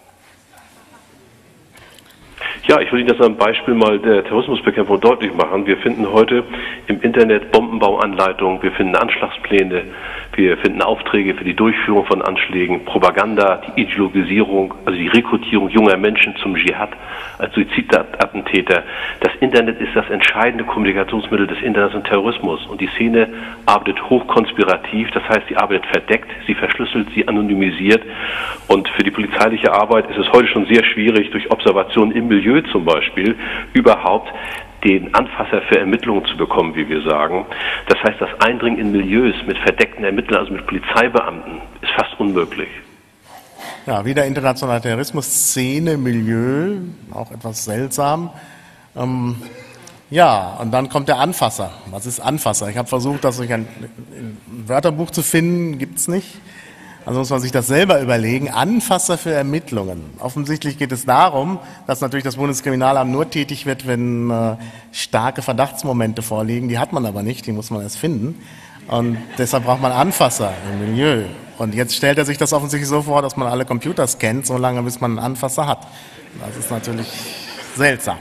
Ja, ich will Ihnen das am Beispiel mal der Terrorismusbekämpfung deutlich machen. Wir finden heute im Internet Bombenbauanleitungen, wir finden Anschlagspläne, wir finden Aufträge für die Durchführung von Anschlägen, Propaganda, die Ideologisierung, also die Rekrutierung junger Menschen zum Dschihad als Suizidattentäter. Das Internet ist das entscheidende Kommunikationsmittel des internationalen Terrorismus und die Szene arbeitet hochkonspirativ, das heißt, sie arbeitet verdeckt, sie verschlüsselt, sie anonymisiert und für die polizeiliche Arbeit ist es heute schon sehr schwierig, durch Observation im Milieu zum Beispiel überhaupt den Anfasser für Ermittlungen zu bekommen, wie wir sagen. Das heißt, das Eindringen in Milieus mit verdeckten Ermittlern, also mit Polizeibeamten, ist fast unmöglich. Ja, wieder internationale Terrorismus-Szene, Milieu, auch etwas seltsam. Ähm, ja, und dann kommt der Anfasser. Was ist Anfasser? Ich habe versucht, das durch ein, ein Wörterbuch zu finden, gibt's nicht. Also muss man sich das selber überlegen. Anfasser für Ermittlungen. Offensichtlich geht es darum, dass natürlich das Bundeskriminalamt nur tätig wird, wenn äh, starke Verdachtsmomente vorliegen. Die hat man aber nicht, die muss man erst finden. Und deshalb braucht man Anfasser im Milieu. Und jetzt stellt er sich das offensichtlich so vor, dass man alle Computer scannt, solange bis man einen Anfasser hat. Das ist natürlich seltsam.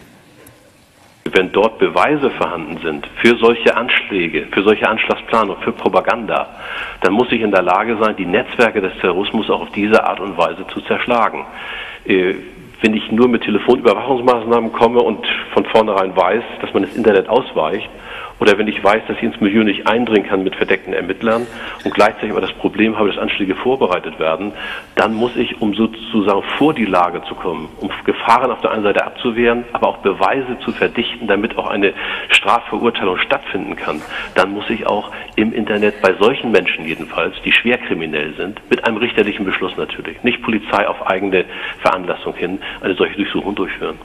Wenn dort Beweise vorhanden sind für solche Anschläge, für solche Anschlagsplanung, für Propaganda, dann muss ich in der Lage sein, die Netzwerke des Terrorismus auch auf diese Art und Weise zu zerschlagen. Äh, wenn ich nur mit Telefonüberwachungsmaßnahmen komme und von vornherein weiß, dass man das Internet ausweicht, oder wenn ich weiß, dass ich ins Milieu nicht eindringen kann mit verdeckten Ermittlern und gleichzeitig aber das Problem habe, dass Anschläge vorbereitet werden, dann muss ich, um sozusagen vor die Lage zu kommen, um Gefahren auf der einen Seite abzuwehren, aber auch Beweise zu verdichten, damit auch eine Strafverurteilung stattfinden kann, dann muss ich auch im Internet bei solchen Menschen jedenfalls, die schwer kriminell sind, mit einem richterlichen Beschluss natürlich, nicht Polizei auf eigene Veranlassung hin, eine solche Durchsuchung durchführen.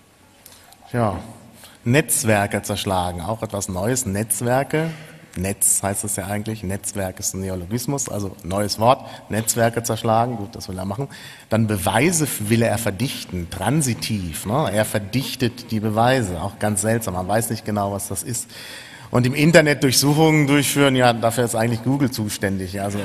Ja. Netzwerke zerschlagen, auch etwas Neues, Netzwerke, Netz heißt es ja eigentlich, Netzwerk ist ein Neologismus, also neues Wort, Netzwerke zerschlagen, gut, das will er machen. Dann Beweise will er verdichten, transitiv, ne? Er verdichtet die Beweise, auch ganz seltsam, man weiß nicht genau, was das ist. Und im Internet Durchsuchungen durchführen, ja, dafür ist eigentlich Google zuständig, also...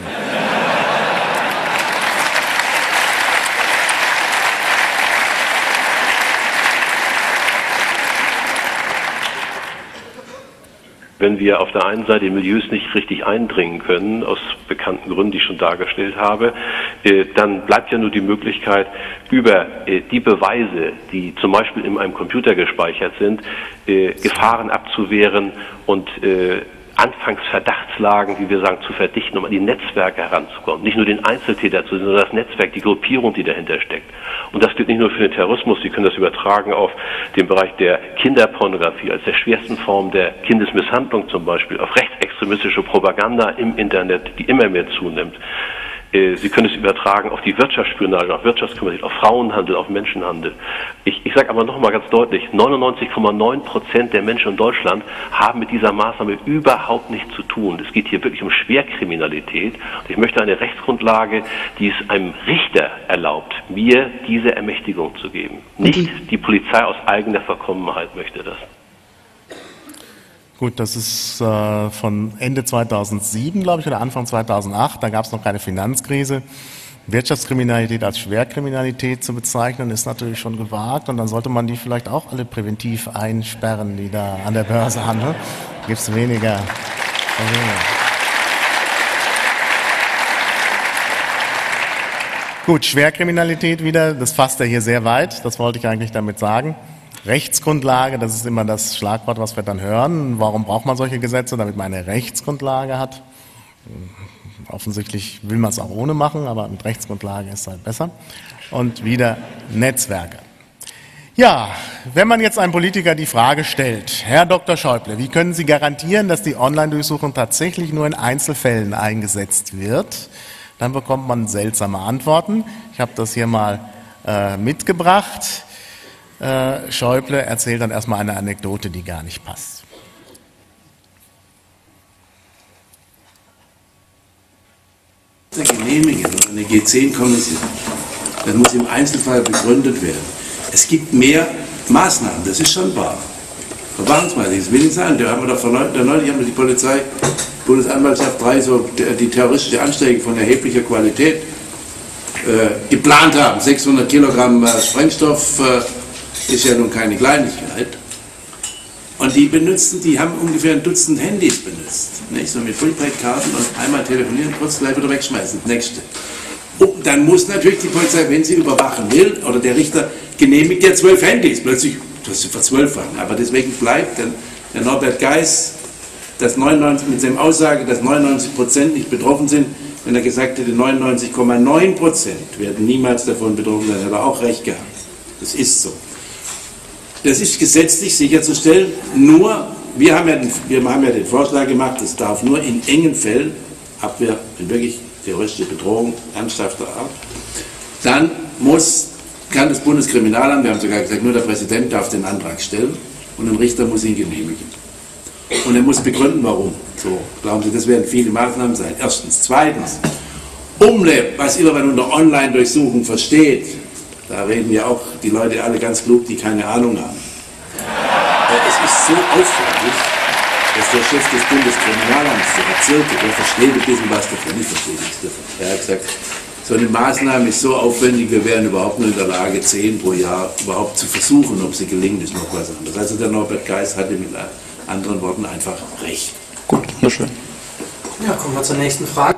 Wenn wir auf der einen Seite in Milieus nicht richtig eindringen können, aus bekannten Gründen, die ich schon dargestellt habe, äh, dann bleibt ja nur die Möglichkeit, über äh, die Beweise, die zum Beispiel in einem Computer gespeichert sind, äh, Gefahren abzuwehren und äh, Anfangsverdachtslagen, wie wir sagen, zu verdichten, um an die Netzwerke heranzukommen. Nicht nur den Einzeltäter zu sehen, sondern das Netzwerk, die Gruppierung, die dahinter steckt. Und das gilt nicht nur für den Terrorismus, Sie können das übertragen auf den Bereich der Kinderpornografie als der schwersten Form der Kindesmisshandlung zum Beispiel, auf rechtsextremistische Propaganda im Internet, die immer mehr zunimmt. Sie können es übertragen auf die Wirtschaftsspionage, auf Wirtschaftskriminalität, auf Frauenhandel, auf Menschenhandel. Ich, ich sage aber nochmal ganz deutlich, neunundneunzig Komma neun Prozent der Menschen in Deutschland haben mit dieser Maßnahme überhaupt nichts zu tun. Es geht hier wirklich um Schwerkriminalität. Und ich möchte eine Rechtsgrundlage, die es einem Richter erlaubt, mir diese Ermächtigung zu geben. Nicht die Polizei aus eigener Verkommenheit möchte das. Gut, das ist äh, von Ende zweitausendsieben, glaube ich, oder Anfang zweitausendacht. Da gab es noch keine Finanzkrise. Wirtschaftskriminalität als Schwerkriminalität zu bezeichnen, ist natürlich schon gewagt. Und dann sollte man die vielleicht auch alle präventiv einsperren, die da an der Börse handeln. Gibt es weniger. weniger. Gut, Schwerkriminalität wieder, das fasst er hier sehr weit. Das wollte ich eigentlich damit sagen. Rechtsgrundlage, das ist immer das Schlagwort, was wir dann hören. Warum braucht man solche Gesetze? Damit man eine Rechtsgrundlage hat. Offensichtlich will man es auch ohne machen, aber mit Rechtsgrundlage ist es halt besser. Und wieder Netzwerke. Ja, wenn man jetzt einem Politiker die Frage stellt, Herr Doktor Schäuble, wie können Sie garantieren, dass die Online-Durchsuchung tatsächlich nur in Einzelfällen eingesetzt wird? Dann bekommt man seltsame Antworten. Ich habe das hier mal äh, mitgebracht. Äh, Schäuble erzählt dann erstmal eine Anekdote, die gar nicht passt. genehmigen, eine G zehn Kommission, das muss im Einzelfall begründet werden. Es gibt mehr Maßnahmen, das ist schon wahr. Verwahrsmaßnahmen, das will ich sagen, da haben wir doch von neulich haben wir die Polizei, Bundesanwaltschaft drei so die terroristische Anschläge von erheblicher Qualität äh, geplant haben. sechshundert Kilogramm äh, Sprengstoff äh, ist ja nun keine Kleinigkeit. Und die benutzen, die haben ungefähr ein Dutzend Handys benutzt. Nicht? So mit Prepaid-Karten und einmal telefonieren, kurz gleich wieder wegschmeißen. Das nächste. Und dann muss natürlich die Polizei, wenn sie überwachen will, oder der Richter genehmigt ja zwölf Handys. Plötzlich, das ist verzwölffachen. Aber deswegen bleibt dann der Norbert Geis dass neunundneunzig, mit seinem Aussage, dass neunundneunzig Prozent nicht betroffen sind, wenn er gesagt hätte, neunundneunzig Komma neun Prozent werden niemals davon betroffen sein, hat er auch recht gehabt. Das ist so. Das ist gesetzlich sicherzustellen, nur, wir haben ja den, wir haben ja den Vorschlag gemacht, es darf nur in engen Fällen, Abwehr, wenn wirklich terroristische Bedrohung ernsthafter Art, dann muss, kann das Bundeskriminalamt, wir haben sogar gesagt, nur der Präsident darf den Antrag stellen und ein Richter muss ihn genehmigen. Und er muss begründen, warum. So, glauben Sie, das werden viele Maßnahmen sein. Erstens. Zweitens, Umle, was immer man unter Online-Durchsuchung versteht, da reden ja auch die Leute alle ganz klug, die keine Ahnung haben. Es ist so aufwendig, dass der Chef des Bundeskriminalamts, der Herr Zirke, der versteht ein bisschen was davon, nicht versteht nichts davon. Er hat gesagt, so eine Maßnahme ist so aufwendig, wir wären überhaupt nur in der Lage, zehn pro Jahr überhaupt zu versuchen, ob sie gelingt, ist noch was anderes. Also der Norbert Geis hatte mit anderen Worten einfach recht. Gut, sehr schön. Ja, kommen wir zur nächsten Frage.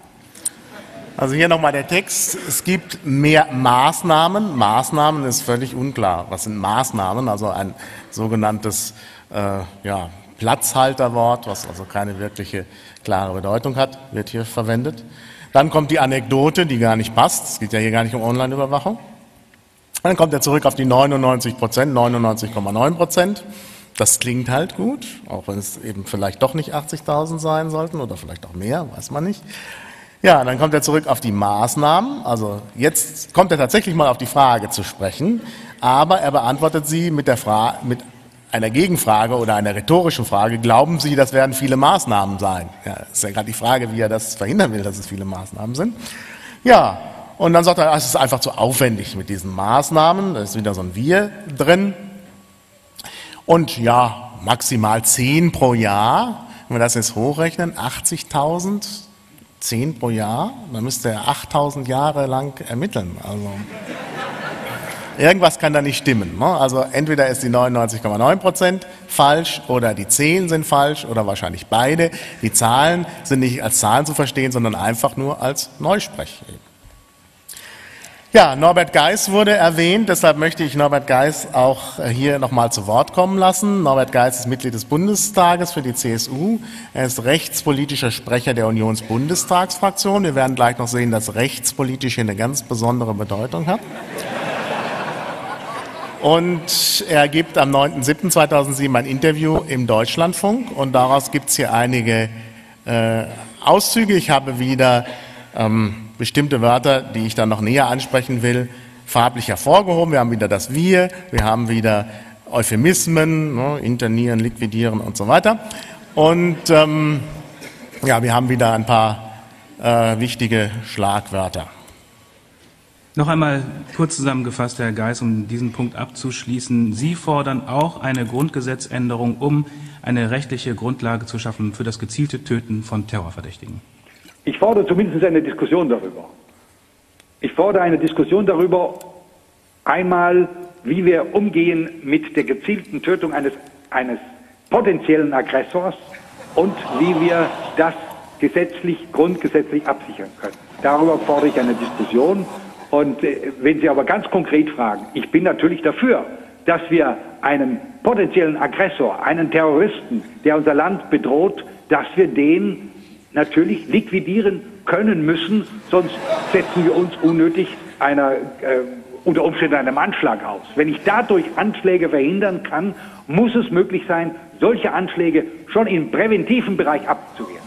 Also hier nochmal der Text. Es gibt mehr Maßnahmen. Maßnahmen ist völlig unklar. Was sind Maßnahmen? Also ein sogenanntes äh, ja, Platzhalterwort, was also keine wirkliche klare Bedeutung hat, wird hier verwendet. Dann kommt die Anekdote, die gar nicht passt. Es geht ja hier gar nicht um Online-Überwachung. Dann kommt er zurück auf die neunundneunzig Prozent, neunundneunzig Komma neun Prozent. Das klingt halt gut, auch wenn es eben vielleicht doch nicht achtzigtausend sein sollten oder vielleicht auch mehr, weiß man nicht. Ja, dann kommt er zurück auf die Maßnahmen. Also jetzt kommt er tatsächlich mal auf die Frage zu sprechen, aber er beantwortet sie mit der Frage, mit einer Gegenfrage oder einer rhetorischen Frage. Glauben Sie, das werden viele Maßnahmen sein? Ja, das ist ja gerade die Frage, wie er das verhindern will, dass es viele Maßnahmen sind. Ja, und dann sagt er, es ist einfach zu aufwendig mit diesen Maßnahmen. Da ist wieder so ein Wir drin. Und ja, maximal zehn pro Jahr, wenn wir das jetzt hochrechnen, achtzigtausend, zehn pro Jahr, dann müsste er achttausend Jahre lang ermitteln. Also irgendwas kann da nicht stimmen. Ne? Also entweder ist die neunundneunzig Komma neun Prozent falsch oder die zehn sind falsch oder wahrscheinlich beide. Die Zahlen sind nicht als Zahlen zu verstehen, sondern einfach nur als Neusprech. Ja, Norbert Geis wurde erwähnt, deshalb möchte ich Norbert Geis auch hier nochmal zu Wort kommen lassen. Norbert Geis ist Mitglied des Bundestages für die C S U. Er ist rechtspolitischer Sprecher der Unionsbundestagsfraktion. Wir werden gleich noch sehen, dass rechtspolitisch hier eine ganz besondere Bedeutung hat. Und er gibt am neunten siebten zweitausendsieben ein Interview im Deutschlandfunk und daraus gibt es hier einige äh, Auszüge. Ich habe wieder ähm, bestimmte Wörter, die ich dann noch näher ansprechen will, farblich hervorgehoben. Wir haben wieder das Wir, wir haben wieder Euphemismen, ne, internieren, liquidieren und so weiter. Und ähm, ja, wir haben wieder ein paar äh, wichtige Schlagwörter. Noch einmal kurz zusammengefasst, Herr Geis, um diesen Punkt abzuschließen. Sie fordern auch eine Grundgesetzänderung, um eine rechtliche Grundlage zu schaffen für das gezielte Töten von Terrorverdächtigen. Ich fordere zumindest eine Diskussion darüber. Ich fordere eine Diskussion darüber, einmal, wie wir umgehen mit der gezielten Tötung eines, eines potenziellen Aggressors und wie wir das gesetzlich, grundgesetzlich absichern können. Darüber fordere ich eine Diskussion. Und äh, wenn Sie aber ganz konkret fragen, ich bin natürlich dafür, dass wir einen potenziellen Aggressor, einen Terroristen, der unser Land bedroht, dass wir den natürlich liquidieren können müssen, sonst setzen wir uns unnötig einer, äh, unter Umständen einem Anschlag aus. Wenn ich dadurch Anschläge verhindern kann, muss es möglich sein, solche Anschläge schon im präventiven Bereich abzuwehren.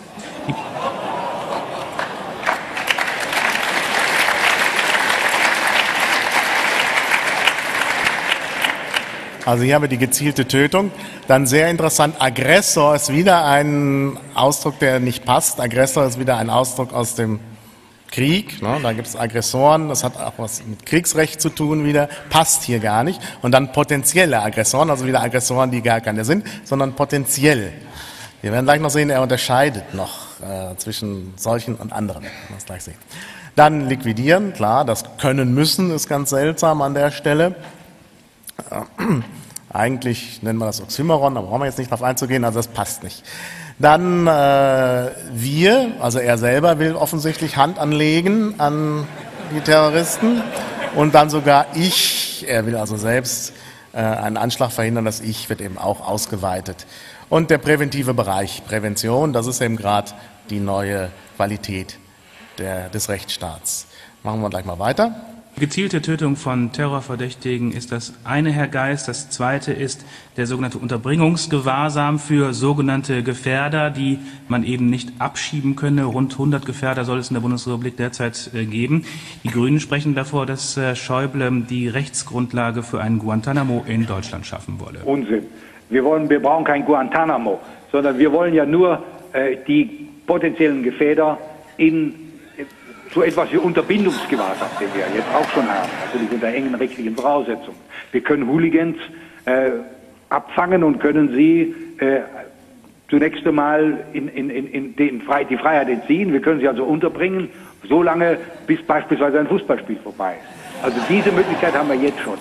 Also hier haben wir die gezielte Tötung. Dann sehr interessant, Aggressor ist wieder ein Ausdruck, der nicht passt. Aggressor ist wieder ein Ausdruck aus dem Krieg, ne, da gibt es Aggressoren, das hat auch was mit Kriegsrecht zu tun wieder, passt hier gar nicht. Und dann potenzielle Aggressoren, also wieder Aggressoren, die gar keine sind, sondern potenziell. Wir werden gleich noch sehen, er unterscheidet noch äh, zwischen solchen und anderen. Das gleich sehen. Dann liquidieren, klar, das können müssen, ist ganz seltsam an der Stelle. Äh, eigentlich nennen wir das Oxymoron, da brauchen wir jetzt nicht drauf einzugehen, also das passt nicht. Dann äh, wir, also er selber will offensichtlich Hand anlegen an die Terroristen und dann sogar ich, er will also selbst äh, einen Anschlag verhindern, das Ich wird eben auch ausgeweitet. Und der präventive Bereich, Prävention, das ist eben gerade die neue Qualität der, des Rechtsstaats. Machen wir gleich mal weiter. Gezielte Tötung von Terrorverdächtigen ist das eine, Herr Geis. Das zweite ist der sogenannte Unterbringungsgewahrsam für sogenannte Gefährder, die man eben nicht abschieben könne. Rund hundert Gefährder soll es in der Bundesrepublik derzeit äh, geben. Die Grünen sprechen davor, dass äh, Schäuble die Rechtsgrundlage für einen Guantanamo in Deutschland schaffen wolle. Unsinn. Wir wollen, wir brauchen kein Guantanamo, sondern wir wollen ja nur äh, die potenziellen Gefährder in so etwas wie Unterbindungsgewahrsam, den wir jetzt auch schon haben, natürlich unter engen rechtlichen Voraussetzungen. Wir können Hooligans äh, abfangen und können sie äh, zunächst einmal in, in, in, in den Fre die Freiheit entziehen. Wir können sie also unterbringen, so lange, bis beispielsweise ein Fußballspiel vorbei ist. Also diese Möglichkeit haben wir jetzt schon.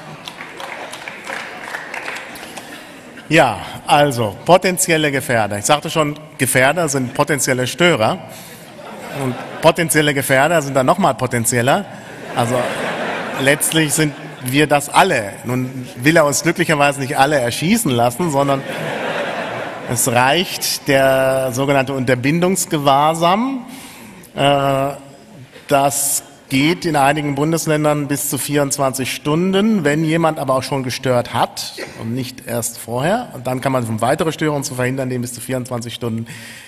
Ja, also potenzielle Gefährder. Ich sagte schon, Gefährder sind potenzielle Störer. Und potenzielle Gefährder sind dann nochmal potenzieller. Also letztlich sind wir das alle. Nun will er uns glücklicherweise nicht alle erschießen lassen, sondern es reicht der sogenannte Unterbindungsgewahrsam. Das geht in einigen Bundesländern bis zu vierundzwanzig Stunden, wenn jemand aber auch schon gestört hat und nicht erst vorher. Und dann kann man, um weitere Störungen zu verhindern, den bis zu vierundzwanzig Stunden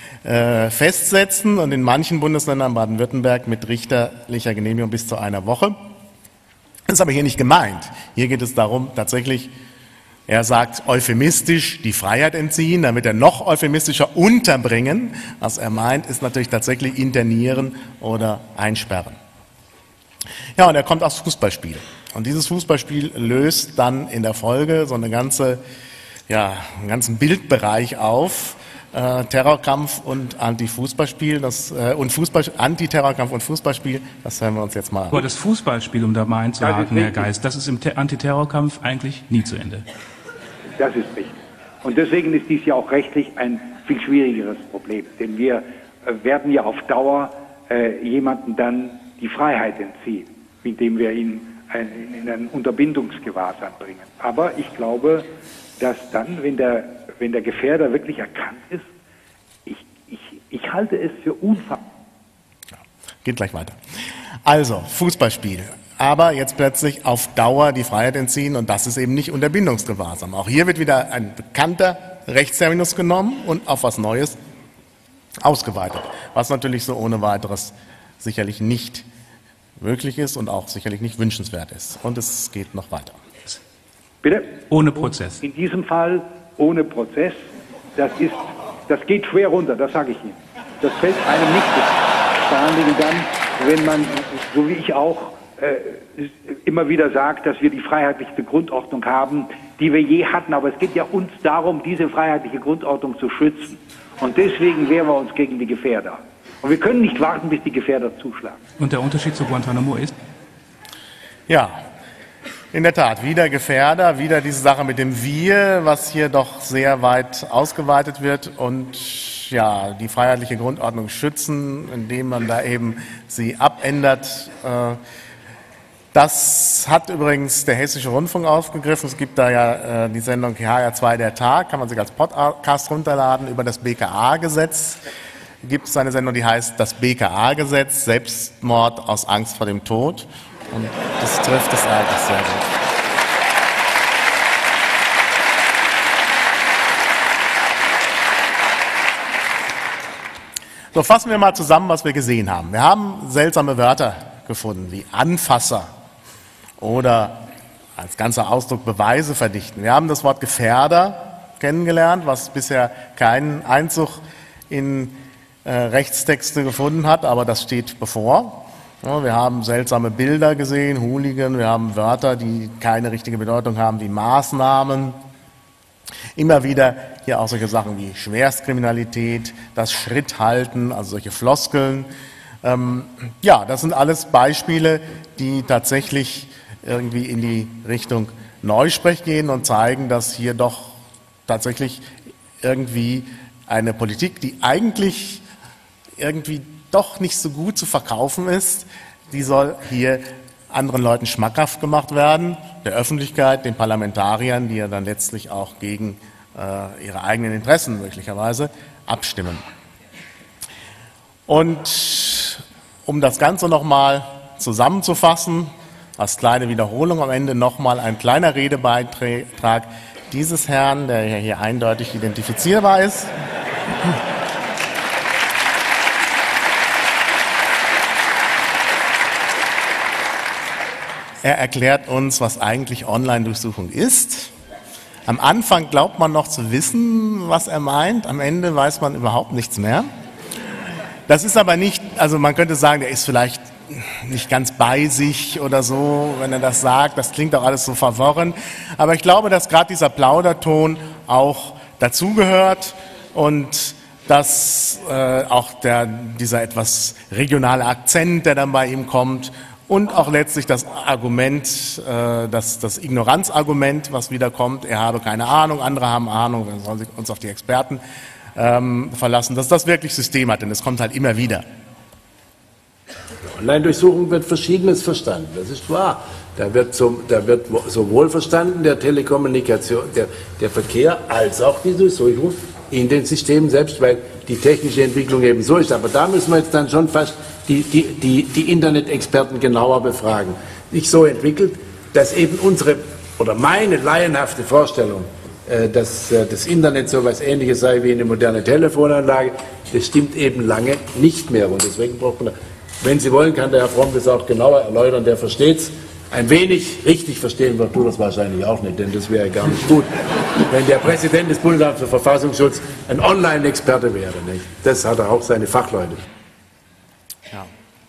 festsetzen und in manchen Bundesländern, Baden-Württemberg, mit richterlicher Genehmigung bis zu einer Woche. Das ist aber hier nicht gemeint. Hier geht es darum, tatsächlich, er sagt euphemistisch, die Freiheit entziehen, damit er noch euphemistischer unterbringen. Was er meint, ist natürlich tatsächlich internieren oder einsperren. Ja, und er kommt aufs Fußballspiel. Und dieses Fußballspiel löst dann in der Folge so eine ganze, ja, einen ganzen Bildbereich auf. Äh, Terrorkampf und Anti-Fußballspiel, das äh, und Fußball, Anti-Terrorkampf und Fußballspiel, das hören wir uns jetzt mal an. Aber das Fußballspiel, um da mal einzuhaken, Herr Geis, das ist im Antiterrorkampf eigentlich nie zu Ende. Das ist richtig. Und deswegen ist dies ja auch rechtlich ein viel schwierigeres Problem, denn wir äh, werden ja auf Dauer äh, jemanden dann die Freiheit entziehen, indem wir ihn ein, in ein Unterbindungsgewahrsam bringen. Aber ich glaube, dass dann, wenn der wenn der Gefährder wirklich erkannt ist, ich, ich, ich halte es für unver... Ja, geht gleich weiter. Also, Fußballspiel. Aber jetzt plötzlich auf Dauer die Freiheit entziehen und das ist eben nicht Unterbindungsgewahrsam. Auch hier wird wieder ein bekannter Rechtsterminus genommen und auf was Neues ausgeweitet. Was natürlich so ohne weiteres sicherlich nicht möglich ist und auch sicherlich nicht wünschenswert ist. Und es geht noch weiter. Bitte? Ohne Prozess. In diesem Fall ohne Prozess, das ist, das geht schwer runter, das sage ich Ihnen. Das fällt einem nicht vor allen Dingen dann, wenn man, so wie ich auch, äh, immer wieder sagt, dass wir die freiheitlichste Grundordnung haben, die wir je hatten. Aber es geht ja uns darum, diese freiheitliche Grundordnung zu schützen. Und deswegen wehren wir uns gegen die Gefährder. Und wir können nicht warten, bis die Gefährder zuschlagen. Und der Unterschied zu Guantanamo ist? Ja. In der Tat, wieder Gefährder, wieder diese Sache mit dem Wir, was hier doch sehr weit ausgeweitet wird und ja, die freiheitliche Grundordnung schützen, indem man da eben sie abändert. Das hat übrigens der Hessische Rundfunk aufgegriffen. Es gibt da ja die Sendung H R zwei der Tag, kann man sich als Podcast runterladen, über das B K A-Gesetz. Gibt es eine Sendung, die heißt das B K A-Gesetz, Selbstmord aus Angst vor dem Tod. Und das trifft es eigentlich sehr gut. So, fassen wir mal zusammen, was wir gesehen haben. Wir haben seltsame Wörter gefunden, wie Anfasser oder als ganzer Ausdruck Beweise verdichten. Wir haben das Wort Gefährder kennengelernt, was bisher keinen Einzug in äh, Rechtstexte gefunden hat, aber das steht bevor. Ja, wir haben seltsame Bilder gesehen, Hooligan, wir haben Wörter, die keine richtige Bedeutung haben, wie Maßnahmen. Immer wieder hier auch solche Sachen wie Schwerstkriminalität, das Schritthalten, also solche Floskeln. Ähm, ja, das sind alles Beispiele, die tatsächlich irgendwie in die Richtung Neusprech gehen und zeigen, dass hier doch tatsächlich irgendwie eine Politik, die eigentlich irgendwie doch nicht so gut zu verkaufen ist, die soll hier anderen Leuten schmackhaft gemacht werden, der Öffentlichkeit, den Parlamentariern, die ja dann letztlich auch gegen äh, ihre eigenen Interessen möglicherweise abstimmen. Und um das Ganze nochmal zusammenzufassen, als kleine Wiederholung am Ende nochmal ein kleiner Redebeitrag dieses Herrn, der ja hier eindeutig identifizierbar ist. Er erklärt uns, was eigentlich Online-Durchsuchung ist. Am Anfang glaubt man noch zu wissen, was er meint. Am Ende weiß man überhaupt nichts mehr. Das ist aber nicht, also man könnte sagen, der ist vielleicht nicht ganz bei sich oder so, wenn er das sagt. Das klingt auch alles so verworren. Aber ich glaube, dass gerade dieser Plauderton auch dazugehört und dass äh, auch der, dieser etwas regionale Akzent, der dann bei ihm kommt, und auch letztlich das Argument, äh, das, das Ignoranzargument, was wieder kommt, er habe keine Ahnung, andere haben Ahnung, wir sollen uns auf die Experten ähm, verlassen, dass das wirklich System hat, denn es kommt halt immer wieder. Online-Durchsuchung wird Verschiedenes verstanden, das ist wahr. Da wird, zum, da wird sowohl verstanden der Telekommunikation, der, der Verkehr, als auch die Durchsuchung in den Systemen selbst, weil die technische Entwicklung eben so ist. Aber da müssen wir jetzt dann schon fast die, die, die, die Internet-Experten genauer befragen. Nicht so entwickelt, dass eben unsere oder meine laienhafte Vorstellung, äh, dass äh, das Internet so etwas Ähnliches sei wie eine moderne Telefonanlage, das stimmt eben lange nicht mehr. Und deswegen braucht man, wenn Sie wollen, kann der Herr Fromm das auch genauer erläutern, der versteht es. Ein wenig richtig verstehen wird du das wahrscheinlich auch nicht, denn das wäre gar nicht gut, wenn der Präsident des Bundesamts für Verfassungsschutz ein Online-Experte wäre. Nicht? Das hat er auch seine Fachleute. Ja.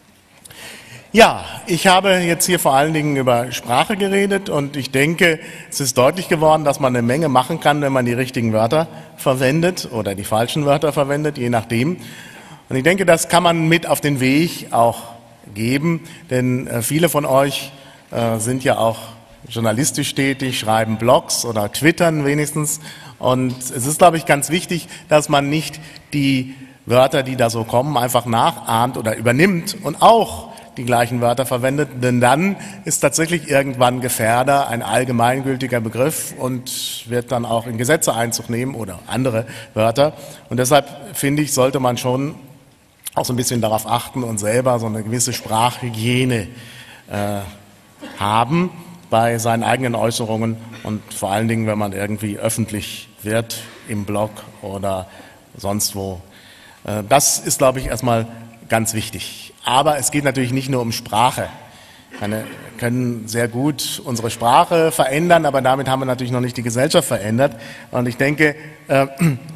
ja, ich habe jetzt hier vor allen Dingen über Sprache geredet und ich denke, es ist deutlich geworden, dass man eine Menge machen kann, wenn man die richtigen Wörter verwendet oder die falschen Wörter verwendet, je nachdem. Und ich denke, das kann man mit auf den Weg auch geben, denn äh, viele von euch äh, sind ja auch journalistisch tätig, schreiben Blogs oder twittern wenigstens. Und es ist, glaube ich, ganz wichtig, dass man nicht die Wörter, die da so kommen, einfach nachahmt oder übernimmt und auch die gleichen Wörter verwendet, denn dann ist tatsächlich irgendwann Gefährder ein allgemeingültiger Begriff und wird dann auch in Gesetze Einzug nehmen oder andere Wörter. Und deshalb finde ich, sollte man schon auch so ein bisschen darauf achten und selber so eine gewisse Sprachhygiene äh, haben bei seinen eigenen Äußerungen und vor allen Dingen, wenn man irgendwie öffentlich wird im Blog oder sonst wo. Äh, das ist, glaube ich, erstmal ganz wichtig. Aber es geht natürlich nicht nur um Sprache. Wir können sehr gut unsere Sprache verändern, aber damit haben wir natürlich noch nicht die Gesellschaft verändert. Und ich denke, äh,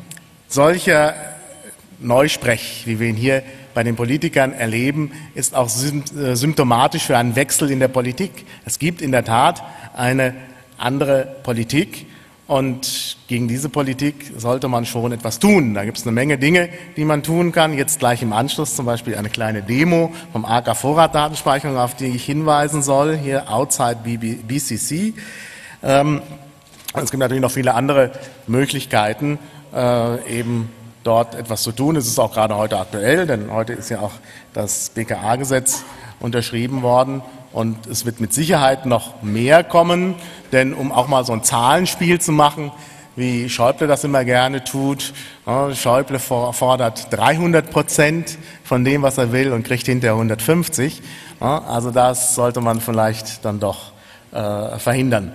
solcher Neusprech, wie wir ihn hier bei den Politikern erleben, ist auch symptomatisch für einen Wechsel in der Politik. Es gibt in der Tat eine andere Politik und gegen diese Politik sollte man schon etwas tun. Da gibt es eine Menge Dinge, die man tun kann. Jetzt gleich im Anschluss zum Beispiel eine kleine Demo vom A K Vorratdatenspeicherung, auf die ich hinweisen soll, hier outside B C C. Ähm, es gibt natürlich noch viele andere Möglichkeiten, äh, eben dort etwas zu tun. Es ist auch gerade heute aktuell, denn heute ist ja auch das B K A-Gesetz unterschrieben worden und es wird mit Sicherheit noch mehr kommen, denn um auch mal so ein Zahlenspiel zu machen, wie Schäuble das immer gerne tut, Schäuble fordert dreihundert Prozent von dem, was er will und kriegt hinterher hundertfünfzig. Also das sollte man vielleicht dann doch äh, verhindern.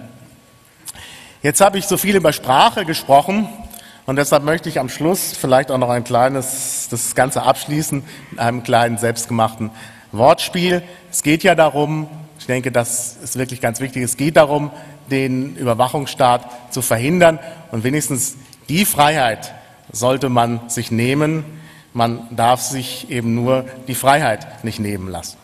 Jetzt habe ich so viel über Sprache gesprochen. Und deshalb möchte ich am Schluss vielleicht auch noch ein kleines, das Ganze abschließen mit einem kleinen selbstgemachten Wortspiel. Es geht ja darum, ich denke, das ist wirklich ganz wichtig, es geht darum, den Überwachungsstaat zu verhindern und wenigstens die Freiheit sollte man sich nehmen, Man darf sich eben nur die Freiheit nicht nehmen lassen.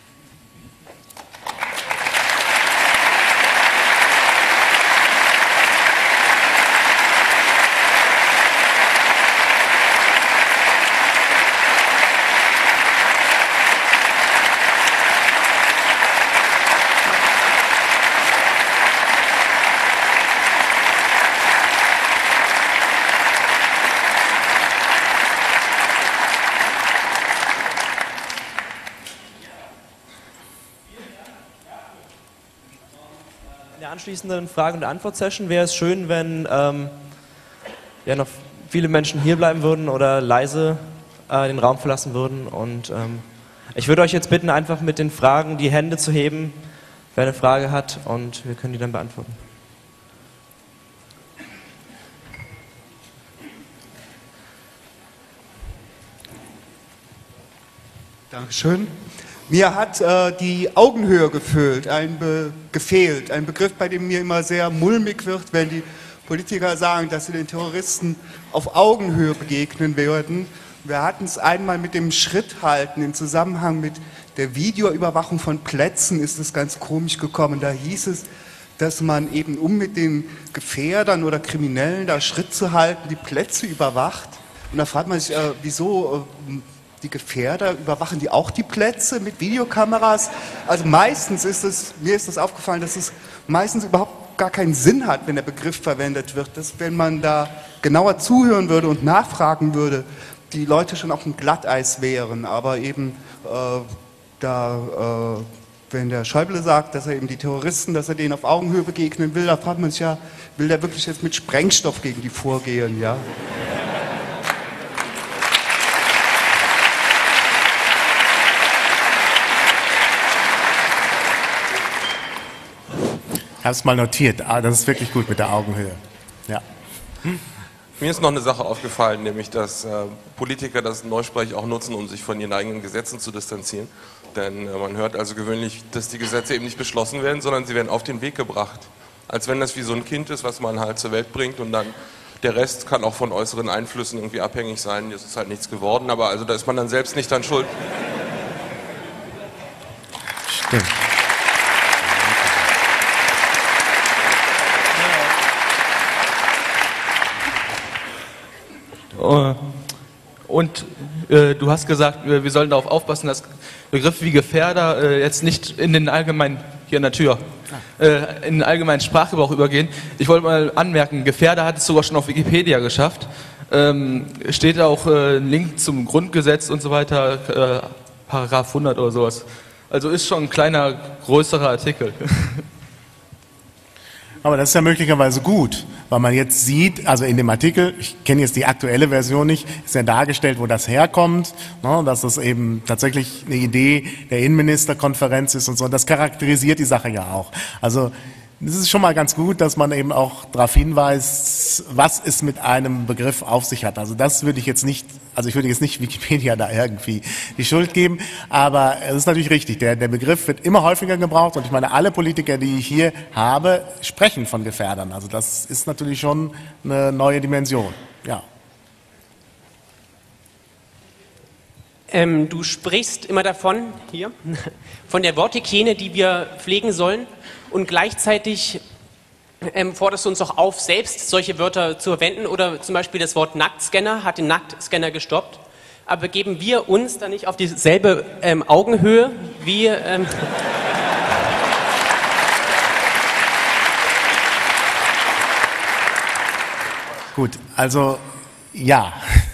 Anschließenden Frage- und Antwort-Session wäre es schön, wenn ähm, ja, noch viele Menschen hier bleiben würden oder leise äh, den Raum verlassen würden. Und ähm, ich würde euch jetzt bitten, einfach mit den Fragen die Hände zu heben, wer eine Frage hat, und wir können die dann beantworten. Dankeschön. Mir hat äh, die Augenhöhe gefehlt, ein Be gefehlt, ein Begriff, bei dem mir immer sehr mulmig wird, wenn die Politiker sagen, dass sie den Terroristen auf Augenhöhe begegnen würden. Wir hatten es einmal mit dem Schritthalten im Zusammenhang mit der Videoüberwachung von Plätzen, ist es ganz komisch gekommen. Da hieß es, dass man eben, um mit den Gefährdern oder Kriminellen da Schritt zu halten, die Plätze überwacht. Und da fragt man sich, äh, wieso... Äh, die Gefährder, überwachen die auch die Plätze mit Videokameras? Also meistens ist es, mir ist das aufgefallen, dass es meistens überhaupt gar keinen Sinn hat, wenn der Begriff verwendet wird. Dass, wenn man da genauer zuhören würde und nachfragen würde, die Leute schon auf dem Glatteis wären. Aber eben äh, da, äh, wenn der Schäuble sagt, dass er eben die Terroristen, dass er denen auf Augenhöhe begegnen will, da fragt man sich ja, will der wirklich jetzt mit Sprengstoff gegen die vorgehen, ja? Ich habe es mal notiert, ah, das ist wirklich gut mit der Augenhöhe. Ja. Mir ist noch eine Sache aufgefallen, nämlich dass äh, Politiker das Neusprech auch nutzen, um sich von ihren eigenen Gesetzen zu distanzieren. Denn äh, man hört also gewöhnlich, dass die Gesetze eben nicht beschlossen werden, sondern sie werden auf den Weg gebracht. Als wenn das wie so ein Kind ist, was man halt zur Welt bringt, und dann der Rest kann auch von äußeren Einflüssen irgendwie abhängig sein. Jetzt ist halt nichts geworden, aber also da ist man dann selbst nicht dran schuld. Stimmt. Und äh, du hast gesagt, wir sollen darauf aufpassen, dass Begriffe wie Gefährder äh, jetzt nicht in den allgemeinen, hier an der Tür, äh, in den allgemeinen Sprachgebrauch übergehen. Ich wollte mal anmerken, Gefährder hat es sogar schon auf Wikipedia geschafft. Ähm, steht auch äh, ein Link zum Grundgesetz und so weiter, äh, Paragraph hundert oder sowas. Also ist schon ein kleiner, größerer Artikel. Aber das ist ja möglicherweise gut, weil man jetzt sieht, also in dem Artikel, ich kenne jetzt die aktuelle Version nicht, ist ja dargestellt, wo das herkommt, ne, dass das eben tatsächlich eine Idee der Innenministerkonferenz ist und so. Das charakterisiert die Sache ja auch. Also es ist schon mal ganz gut, dass man eben auch darauf hinweist, was es mit einem Begriff auf sich hat. Also das würde ich jetzt nicht, also ich würde jetzt nicht Wikipedia da irgendwie die Schuld geben, aber es ist natürlich richtig, der, der Begriff wird immer häufiger gebraucht, und ich meine, alle Politiker, die ich hier habe, sprechen von Gefährdern. Also das ist natürlich schon eine neue Dimension, ja. Ähm, du sprichst immer davon, hier, von der Worthygiene, die wir pflegen sollen, und gleichzeitig ähm, forderst du uns auch auf, selbst solche Wörter zu verwenden, oder zum Beispiel das Wort Nacktscanner hat den Nacktscanner gestoppt. Aber geben wir uns dann nicht auf dieselbe ähm, Augenhöhe wie... Ähm Gut, also ja.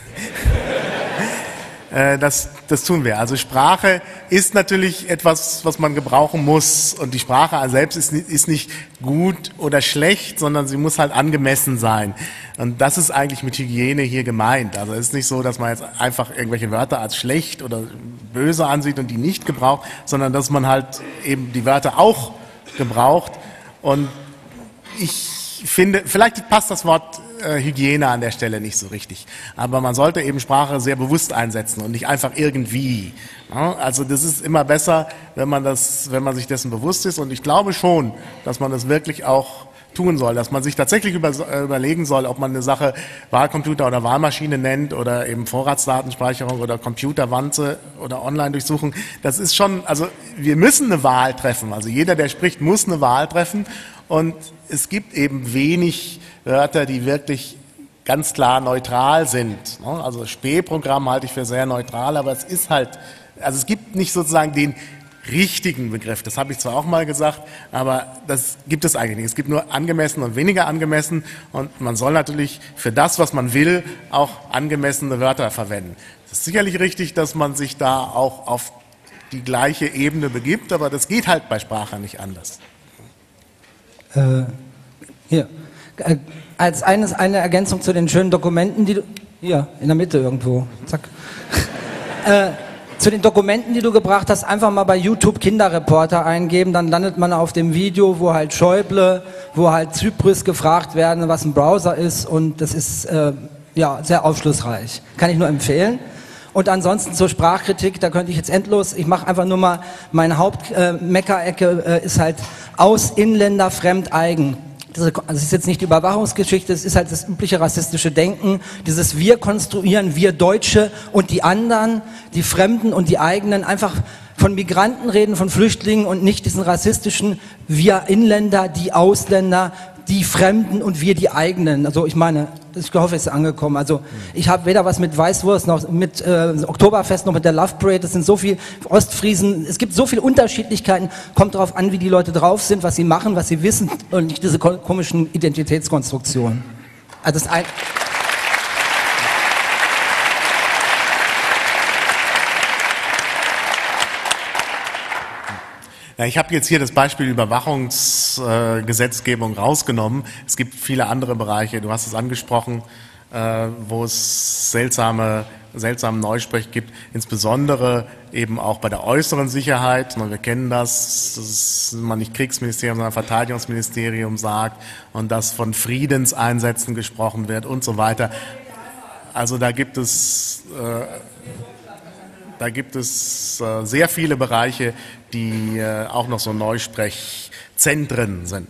Das, das tun wir. Also Sprache ist natürlich etwas, was man gebrauchen muss, und die Sprache an selbst ist, ist nicht gut oder schlecht, sondern sie muss halt angemessen sein. Und das ist eigentlich mit Hygiene hier gemeint. Also es ist nicht so, dass man jetzt einfach irgendwelche Wörter als schlecht oder böse ansieht und die nicht gebraucht, sondern dass man halt eben die Wörter auch gebraucht. Und ich finde, vielleicht passt das Wort Hygiene an der Stelle nicht so richtig. Aber man sollte eben Sprache sehr bewusst einsetzen und nicht einfach irgendwie. Also das ist immer besser, wenn man das, wenn man sich dessen bewusst ist. Und ich glaube schon, dass man das wirklich auch tun soll, dass man sich tatsächlich über, äh, überlegen soll, ob man eine Sache Wahlcomputer oder Wahlmaschine nennt oder eben Vorratsdatenspeicherung oder Computerwanze oder Online-Durchsuchung. Das ist schon, also wir müssen eine Wahl treffen. Also jeder, der spricht, muss eine Wahl treffen. Und es gibt eben wenig Wörter, die wirklich ganz klar neutral sind. Also Spähprogramm halte ich für sehr neutral, aber es ist halt, also es gibt nicht sozusagen den richtigen Begriff. Das habe ich zwar auch mal gesagt, aber das gibt es eigentlich nicht. Es gibt nur angemessen und weniger angemessen und man soll natürlich für das, was man will, auch angemessene Wörter verwenden. Es ist sicherlich richtig, dass man sich da auch auf die gleiche Ebene begibt, aber das geht halt bei Sprache nicht anders. Äh, hier. Äh, als eines, eine Ergänzung zu den schönen Dokumenten, die du... Hier, in der Mitte irgendwo. Zack. äh, Zu den Dokumenten, die du gebracht hast, einfach mal bei YouTube Kinderreporter eingeben, dann landet man auf dem Video, wo halt Schäuble, wo halt Zypris gefragt werden, was ein Browser ist und das ist äh, ja sehr aufschlussreich. Kann ich nur empfehlen. Und ansonsten zur Sprachkritik, da könnte ich jetzt endlos, ich mache einfach nur mal, meine Hauptmeckerecke äh, ist halt aus, Inländer, fremd, eigen. Das ist jetzt nicht die Überwachungsgeschichte, es ist halt das übliche rassistische Denken, dieses Wir konstruieren, wir Deutsche und die anderen, die Fremden und die eigenen, einfach von Migranten reden, von Flüchtlingen und nicht diesen rassistischen Wir Inländer, die Ausländer, die Fremden und wir die eigenen. Also ich meine, ich hoffe, es ist angekommen. Also ich habe weder was mit Weißwurst noch mit äh, Oktoberfest noch mit der Love Parade. Es sind so viel Ostfriesen. Es gibt so viele Unterschiedlichkeiten. Kommt darauf an, wie die Leute drauf sind, was sie machen, was sie wissen und nicht diese komischen Identitätskonstruktionen. Also das ist ein Ja, ich habe jetzt hier das Beispiel Überwachungsgesetzgebung äh, rausgenommen. Es gibt viele andere Bereiche, du hast es angesprochen, äh, wo es seltsame, seltsamen Neusprech gibt, insbesondere eben auch bei der äußeren Sicherheit. Wir kennen das, dass man nicht Kriegsministerium, sondern Verteidigungsministerium sagt und dass von Friedenseinsätzen gesprochen wird und so weiter. Also da gibt es... Äh, Da gibt es äh, sehr viele Bereiche, die äh, auch noch so Neusprechzentren sind.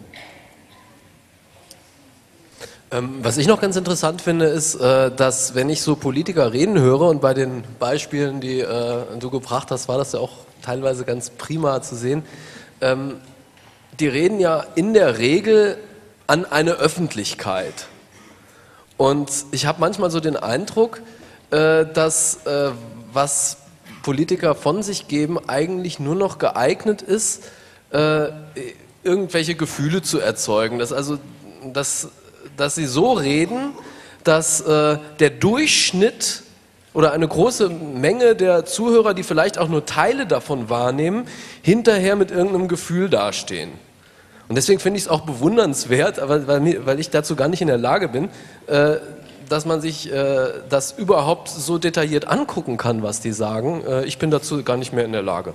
Ähm, was ich noch ganz interessant finde, ist, äh, dass wenn ich so Politiker reden höre und bei den Beispielen, die äh, du gebracht hast, war das ja auch teilweise ganz prima zu sehen, ähm, die reden ja in der Regel an eine Öffentlichkeit. Und ich habe manchmal so den Eindruck, äh, dass äh, was Politiker von sich geben, eigentlich nur noch geeignet ist, äh, irgendwelche Gefühle zu erzeugen. Dass, also, dass, dass sie so reden, dass äh, der Durchschnitt oder eine große Menge der Zuhörer, die vielleicht auch nur Teile davon wahrnehmen, hinterher mit irgendeinem Gefühl dastehen. Und deswegen finde ich es auch bewundernswert, aber weil, weil ich dazu gar nicht in der Lage bin, äh, dass man sich äh, das überhaupt so detailliert angucken kann, was die sagen. Äh, ich bin dazu gar nicht mehr in der Lage.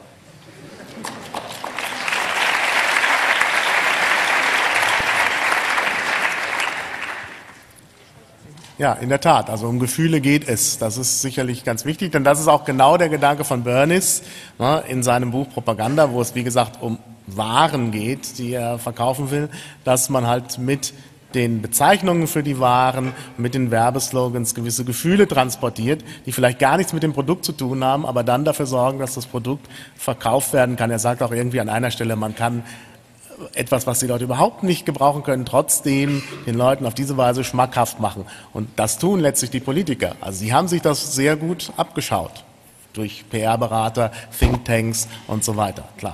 Ja, in der Tat. Also um Gefühle geht es. Das ist sicherlich ganz wichtig, denn das ist auch genau der Gedanke von Bernays, ne, in seinem Buch Propaganda, wo es wie gesagt um Waren geht, die er verkaufen will, dass man halt mit den Bezeichnungen für die Waren, mit den Werbeslogans gewisse Gefühle transportiert, die vielleicht gar nichts mit dem Produkt zu tun haben, aber dann dafür sorgen, dass das Produkt verkauft werden kann. Er sagt auch irgendwie an einer Stelle, man kann etwas, was die Leute überhaupt nicht gebrauchen können, trotzdem den Leuten auf diese Weise schmackhaft machen. Und das tun letztlich die Politiker. Also sie haben sich das sehr gut abgeschaut. Durch P R-Berater, Thinktanks und so weiter, klar.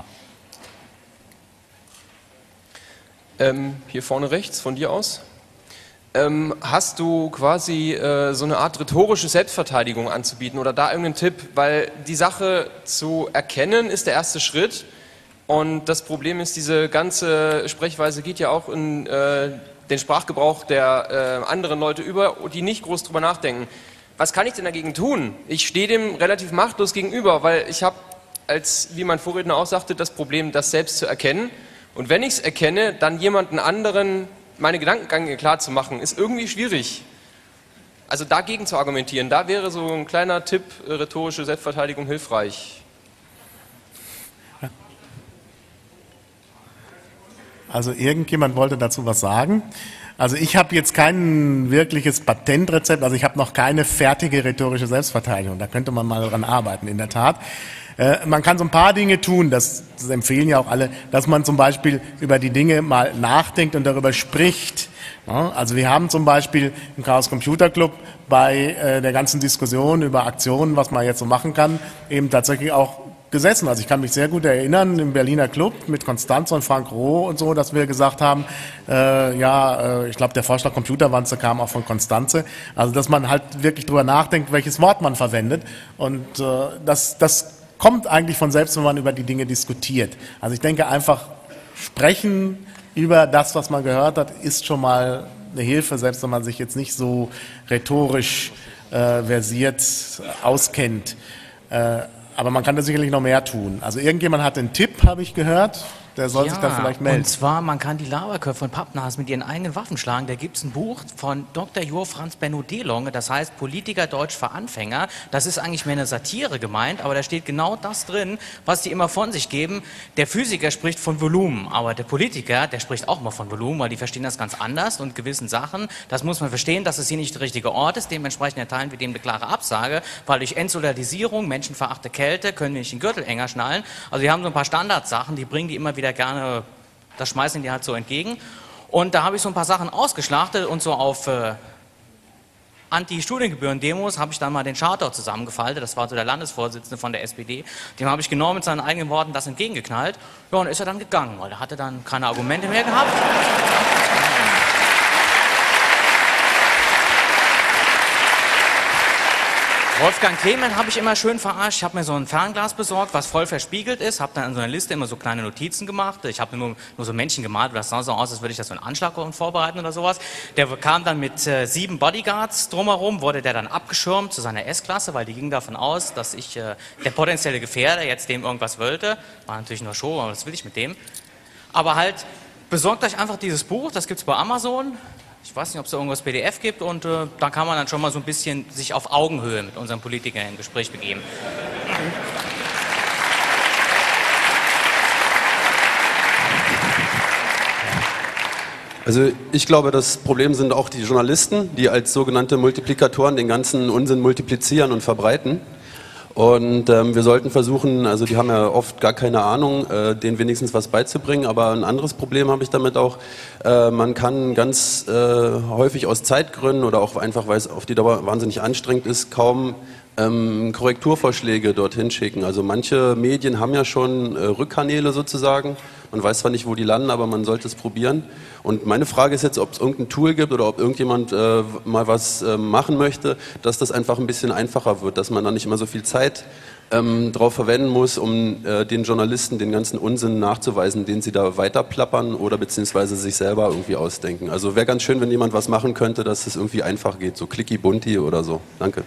Ähm, hier vorne rechts, von dir aus. Ähm, hast du quasi äh, so eine Art rhetorische Selbstverteidigung anzubieten oder da irgendeinen Tipp? Weil die Sache zu erkennen ist der erste Schritt und das Problem ist, diese ganze Sprechweise geht ja auch in äh, den Sprachgebrauch der äh, anderen Leute über, die nicht groß drüber nachdenken. Was kann ich denn dagegen tun? Ich stehe dem relativ machtlos gegenüber, weil ich habe, als wie mein Vorredner auch sagte, das Problem, das selbst zu erkennen. Und wenn ich es erkenne, dann jemanden anderen meine Gedankengänge klar zu machen, ist irgendwie schwierig. Also dagegen zu argumentieren, da wäre so ein kleiner Tipp, rhetorische Selbstverteidigung hilfreich. Also irgendjemand wollte dazu was sagen. Also ich habe jetzt kein wirkliches Patentrezept, also ich habe noch keine fertige rhetorische Selbstverteidigung. Da könnte man mal dran arbeiten, in der Tat. Äh, man kann so ein paar Dinge tun, das, das empfehlen ja auch alle, dass man zum Beispiel über die Dinge mal nachdenkt und darüber spricht. Ja, also wir haben zum Beispiel im Chaos Computer Club bei äh, der ganzen Diskussion über Aktionen, was man jetzt so machen kann, eben tatsächlich auch gesessen. Also ich kann mich sehr gut erinnern im Berliner Club mit Konstanze und Frank Roh und so, dass wir gesagt haben, äh, ja, äh, ich glaube der Vorschlag Computerwanze kam auch von Konstanze. Also dass man halt wirklich drüber nachdenkt, welches Wort man verwendet. Und äh, das, das kommt eigentlich von selbst, wenn man über die Dinge diskutiert. Also ich denke einfach, sprechen über das, was man gehört hat, ist schon mal eine Hilfe, selbst wenn man sich jetzt nicht so rhetorisch äh, versiert auskennt. Äh, Aber man kann da sicherlich noch mehr tun. Also irgendjemand hat einen Tipp, habe ich gehört. Der soll ja, sich dann vielleicht melden. Und zwar, man kann die Laberköpfe von Pappnasen mit ihren eigenen Waffen schlagen. Da gibt es ein Buch von Doktor Jur Franz Benno Delonge, das heißt Politiker Deutsch für Anfänger. Das ist eigentlich mehr eine Satire gemeint, aber da steht genau das drin, was die immer von sich geben. Der Physiker spricht von Volumen, aber der Politiker, der spricht auch mal von Volumen, weil die verstehen das ganz anders und gewissen Sachen. Das muss man verstehen, dass es hier nicht der richtige Ort ist. Dementsprechend erteilen wir dem eine klare Absage, weil durch Entsolidarisierung, menschenverachte Kälte, können wir nicht den Gürtel enger schnallen. Also wir haben so ein paar Standardsachen, die bringen die immer wieder gerne, das schmeißen die halt so entgegen. Und da habe ich so ein paar Sachen ausgeschlachtet und so auf äh, Anti-Studiengebühren-Demos habe ich dann mal den Schartau zusammengefaltet, das war so der Landesvorsitzende von der S P D, dem habe ich genau mit seinen eigenen Worten das entgegengeknallt. Ja, und ist er dann gegangen, weil er hatte dann keine Argumente mehr gehabt. Wolfgang Clement habe ich immer schön verarscht. Ich habe mir so ein Fernglas besorgt, was voll verspiegelt ist, habe dann an so einer Liste immer so kleine Notizen gemacht. Ich habe nur, nur so Männchen gemalt, das sah so aus, als würde ich das so einen Anschlag vorbereiten oder sowas. Der kam dann mit äh, sieben Bodyguards drumherum, wurde der dann abgeschirmt zu seiner S-Klasse, weil die ging davon aus, dass ich äh, der potenzielle Gefährder jetzt dem irgendwas wollte. War natürlich nur Show, aber was will ich mit dem? Aber halt, besorgt euch einfach dieses Buch, das gibt's bei Amazon. Ich weiß nicht, ob es da irgendwas P D F gibt und äh, da kann man dann schon mal so ein bisschen sich auf Augenhöhe mit unseren Politikern in Gespräch begeben. Also ich glaube, das Problem sind auch die Journalisten, die als sogenannte Multiplikatoren den ganzen Unsinn multiplizieren und verbreiten. Und ähm, wir sollten versuchen, also die haben ja oft gar keine Ahnung, äh, denen wenigstens was beizubringen, aber ein anderes Problem habe ich damit auch, äh, man kann ganz äh, häufig aus Zeitgründen oder auch einfach, weil es auf die Dauer wahnsinnig anstrengend ist, kaum ähm, Korrekturvorschläge dorthin schicken. Also manche Medien haben ja schon äh, Rückkanäle sozusagen, man weiß zwar nicht, wo die landen, aber man sollte es probieren. Und meine Frage ist jetzt, ob es irgendein Tool gibt oder ob irgendjemand äh, mal was äh, machen möchte, dass das einfach ein bisschen einfacher wird, dass man da nicht immer so viel Zeit ähm, drauf verwenden muss, um äh, den Journalisten den ganzen Unsinn nachzuweisen, den sie da weiterplappern oder beziehungsweise sich selber irgendwie ausdenken. Also wäre ganz schön, wenn jemand was machen könnte, dass es irgendwie einfach geht, so clicky bunti oder so. Danke.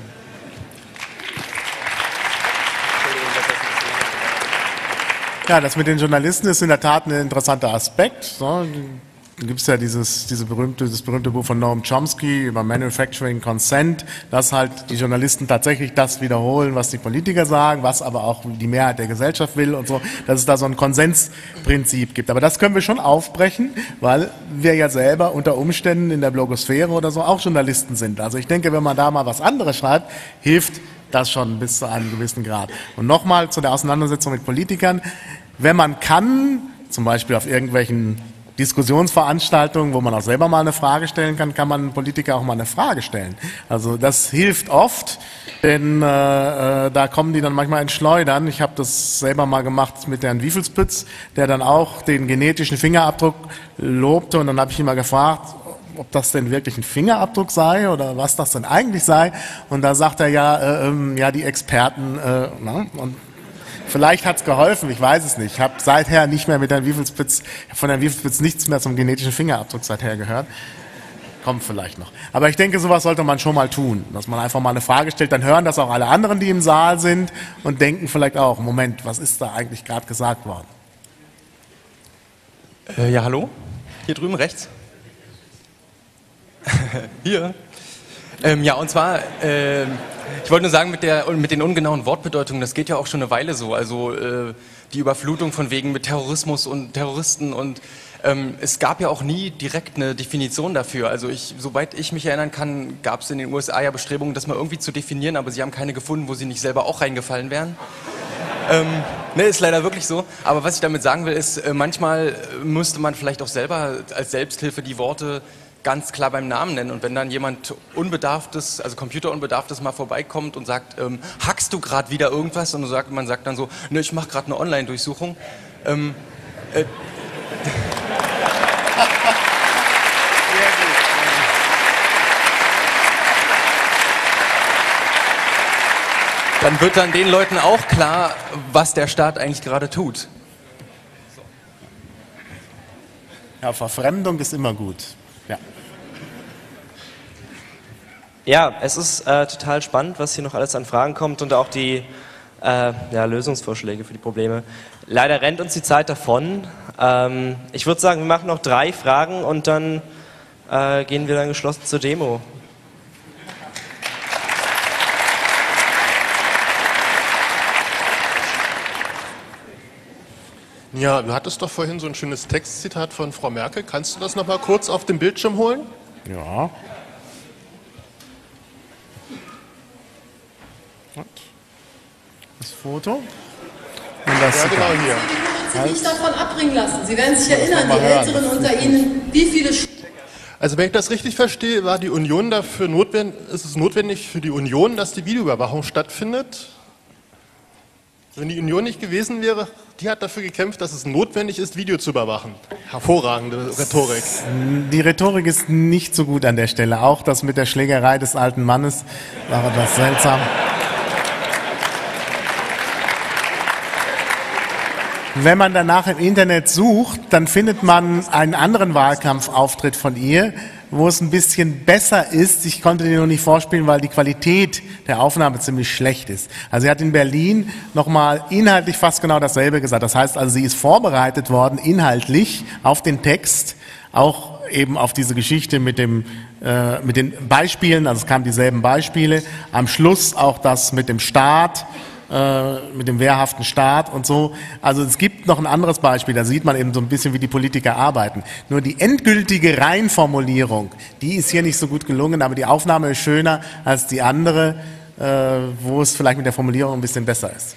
Ja, das mit den Journalisten ist in der Tat ein interessanter Aspekt. So, da gibt es ja dieses, diese berühmte, das berühmte Buch von Noam Chomsky über Manufacturing Consent, dass halt die Journalisten tatsächlich das wiederholen, was die Politiker sagen, was aber auch die Mehrheit der Gesellschaft will und so, dass es da so ein Konsensprinzip gibt. Aber das können wir schon aufbrechen, weil wir ja selber unter Umständen in der Blogosphäre oder so auch Journalisten sind. Also ich denke, wenn man da mal was anderes schreibt, hilft das schon bis zu einem gewissen Grad. Und nochmal zu der Auseinandersetzung mit Politikern. Wenn man kann, zum Beispiel auf irgendwelchen Diskussionsveranstaltungen, wo man auch selber mal eine Frage stellen kann, kann man einem Politiker auch mal eine Frage stellen. Also das hilft oft, denn äh, äh, da kommen die dann manchmal ins Schleudern. Ich habe das selber mal gemacht mit Herrn Wiefelspütz, der dann auch den genetischen Fingerabdruck lobte und dann habe ich ihn mal gefragt, ob das denn wirklich ein Fingerabdruck sei oder was das denn eigentlich sei. Und da sagt er ja, äh, ähm, ja die Experten, äh, na, und vielleicht hat's geholfen, ich weiß es nicht. Ich habe seither nicht mehr mit Herrn Wiefelspitz, von Herrn Wiefelspitz nichts mehr zum genetischen Fingerabdruck seither gehört. Kommt vielleicht noch. Aber ich denke, sowas sollte man schon mal tun, dass man einfach mal eine Frage stellt, dann hören das auch alle anderen, die im Saal sind und denken vielleicht auch, Moment, was ist da eigentlich gerade gesagt worden? Äh, ja, hallo? Hier drüben rechts? Hier. Ähm, ja, und zwar, äh, ich wollte nur sagen, mit, der, mit den ungenauen Wortbedeutungen, das geht ja auch schon eine Weile so. Also äh, die Überflutung von wegen mit Terrorismus und Terroristen und Ähm, es gab ja auch nie direkt eine Definition dafür. Also ich, soweit ich mich erinnern kann, gab es in den U S A ja Bestrebungen, das mal irgendwie zu definieren, aber sie haben keine gefunden, wo sie nicht selber auch reingefallen wären. Ähm, ne, ist leider wirklich so. Aber was ich damit sagen will, ist, äh, manchmal müsste man vielleicht auch selber als Selbsthilfe die Worte ganz klar beim Namen nennen. Und wenn dann jemand Unbedarftes, also Computerunbedarftes mal vorbeikommt und sagt, ähm, hackst du gerade wieder irgendwas? Und sagt, man sagt dann so, ne, ich mache gerade eine Online-Durchsuchung. Ähm, äh, dann wird dann den Leuten auch klar, was der Staat eigentlich gerade tut. Ja, Verfremdung ist immer gut. Ja, ja es ist äh, total spannend, was hier noch alles an Fragen kommt und auch die äh, ja, Lösungsvorschläge für die Probleme. Leider rennt uns die Zeit davon. Ähm, ich würde sagen, wir machen noch drei Fragen und dann äh, gehen wir dann geschlossen zur Demo. Ja, du hattest doch vorhin so ein schönes Textzitat von Frau Merkel. Kannst du das noch mal kurz auf den Bildschirm holen? Ja. Das Foto. Und das ja, genau hier. Sie werden sich nicht davon abbringen lassen. Sie werden sich erinnern, die Älteren unter Ihnen, wie viele... Also wenn ich das richtig verstehe, war die Union dafür notwendig, ist es notwendig für die Union, dass die Videoüberwachung stattfindet? Wenn die Union nicht gewesen wäre, die hat dafür gekämpft, dass es notwendig ist, Video zu überwachen. Hervorragende Rhetorik. Die Rhetorik ist nicht so gut an der Stelle. Auch das mit der Schlägerei des alten Mannes war etwas seltsam. Wenn man danach im Internet sucht, dann findet man einen anderen Wahlkampfauftritt von ihr, wo es ein bisschen besser ist. Ich konnte den noch nicht vorspielen, weil die Qualität der Aufnahme ziemlich schlecht ist. Also sie hat in Berlin nochmal inhaltlich fast genau dasselbe gesagt. Das heißt also, sie ist vorbereitet worden, inhaltlich auf den Text, auch eben auf diese Geschichte mit dem äh, mit den Beispielen, also es kamen dieselben Beispiele. Am Schluss auch das mit dem Staat, mit dem wehrhaften Staat und so. Also es gibt noch ein anderes Beispiel, da sieht man eben so ein bisschen, wie die Politiker arbeiten. Nur die endgültige Reihenformulierung, die ist hier nicht so gut gelungen, aber die Aufnahme ist schöner als die andere, wo es vielleicht mit der Formulierung ein bisschen besser ist.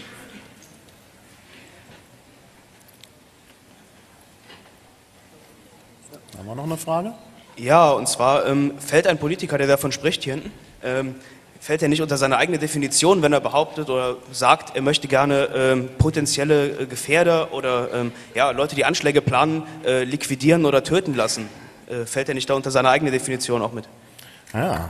Haben wir noch eine Frage? Ja, und zwar ähm, fällt ein Politiker, der davon spricht hier hinten, ähm, fällt er nicht unter seine eigene Definition, wenn er behauptet oder sagt, er möchte gerne ähm, potenzielle äh, Gefährder oder ähm, ja, Leute, die Anschläge planen, äh, liquidieren oder töten lassen? Äh, fällt er nicht da unter seine eigene Definition auch mit? Ja.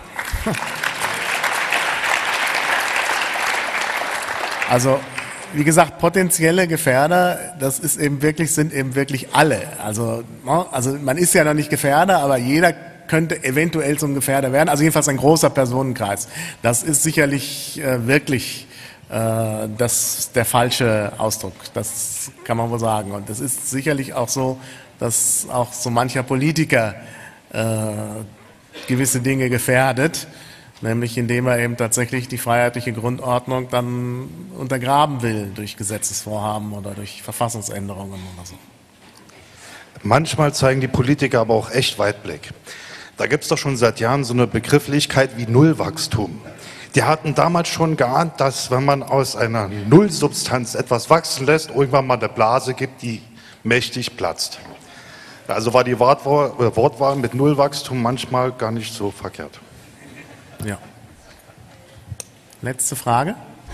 Also, wie gesagt, potenzielle Gefährder, das ist eben wirklich, sind eben wirklich alle. Also, also man ist ja noch nicht Gefährder, aber jeder könnte eventuell zum Gefährder werden, also jedenfalls ein großer Personenkreis. Das ist sicherlich äh, wirklich äh, das, der falsche Ausdruck, das kann man wohl sagen. Und es ist sicherlich auch so, dass auch so mancher Politiker äh, gewisse Dinge gefährdet, nämlich indem er eben tatsächlich die freiheitliche Grundordnung dann untergraben will durch Gesetzesvorhaben oder durch Verfassungsänderungen oder so. Manchmal zeigen die Politiker aber auch echt Weitblick. Da gibt es doch schon seit Jahren so eine Begrifflichkeit wie Nullwachstum. Die hatten damals schon geahnt, dass wenn man aus einer Nullsubstanz etwas wachsen lässt, irgendwann mal eine Blase gibt, die mächtig platzt. Also war die Wortwahl, Wortwahl mit Nullwachstum manchmal gar nicht so verkehrt. Ja. Letzte Frage.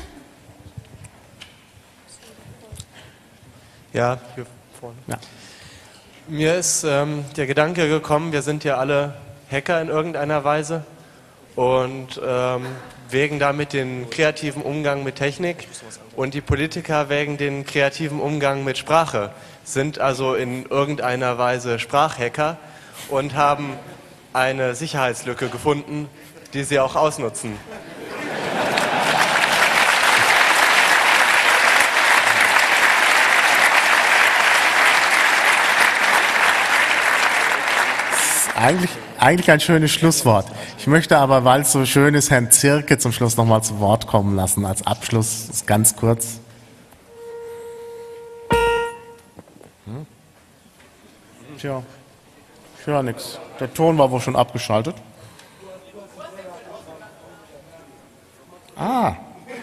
Ja, hier vorne. Ja. Mir ist ähm, der Gedanke gekommen, wir sind ja alle Hacker in irgendeiner Weise und ähm, wägen damit den kreativen Umgang mit Technik und die Politiker wägen den kreativen Umgang mit Sprache, sind also in irgendeiner Weise Sprachhacker und haben eine Sicherheitslücke gefunden, die sie auch ausnutzen. Eigentlich, eigentlich ein schönes Schlusswort. Ich möchte aber, weil es so schön ist, Herrn Zirke zum Schluss noch mal zu Wort kommen lassen. Als Abschluss, ist ganz kurz. Tja, ich höre nichts. Der Ton war wohl schon abgeschaltet. Ah.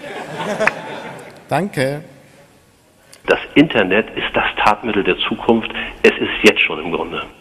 Danke. Das Internet ist das Tatmittel der Zukunft. Es ist jetzt schon im Grunde.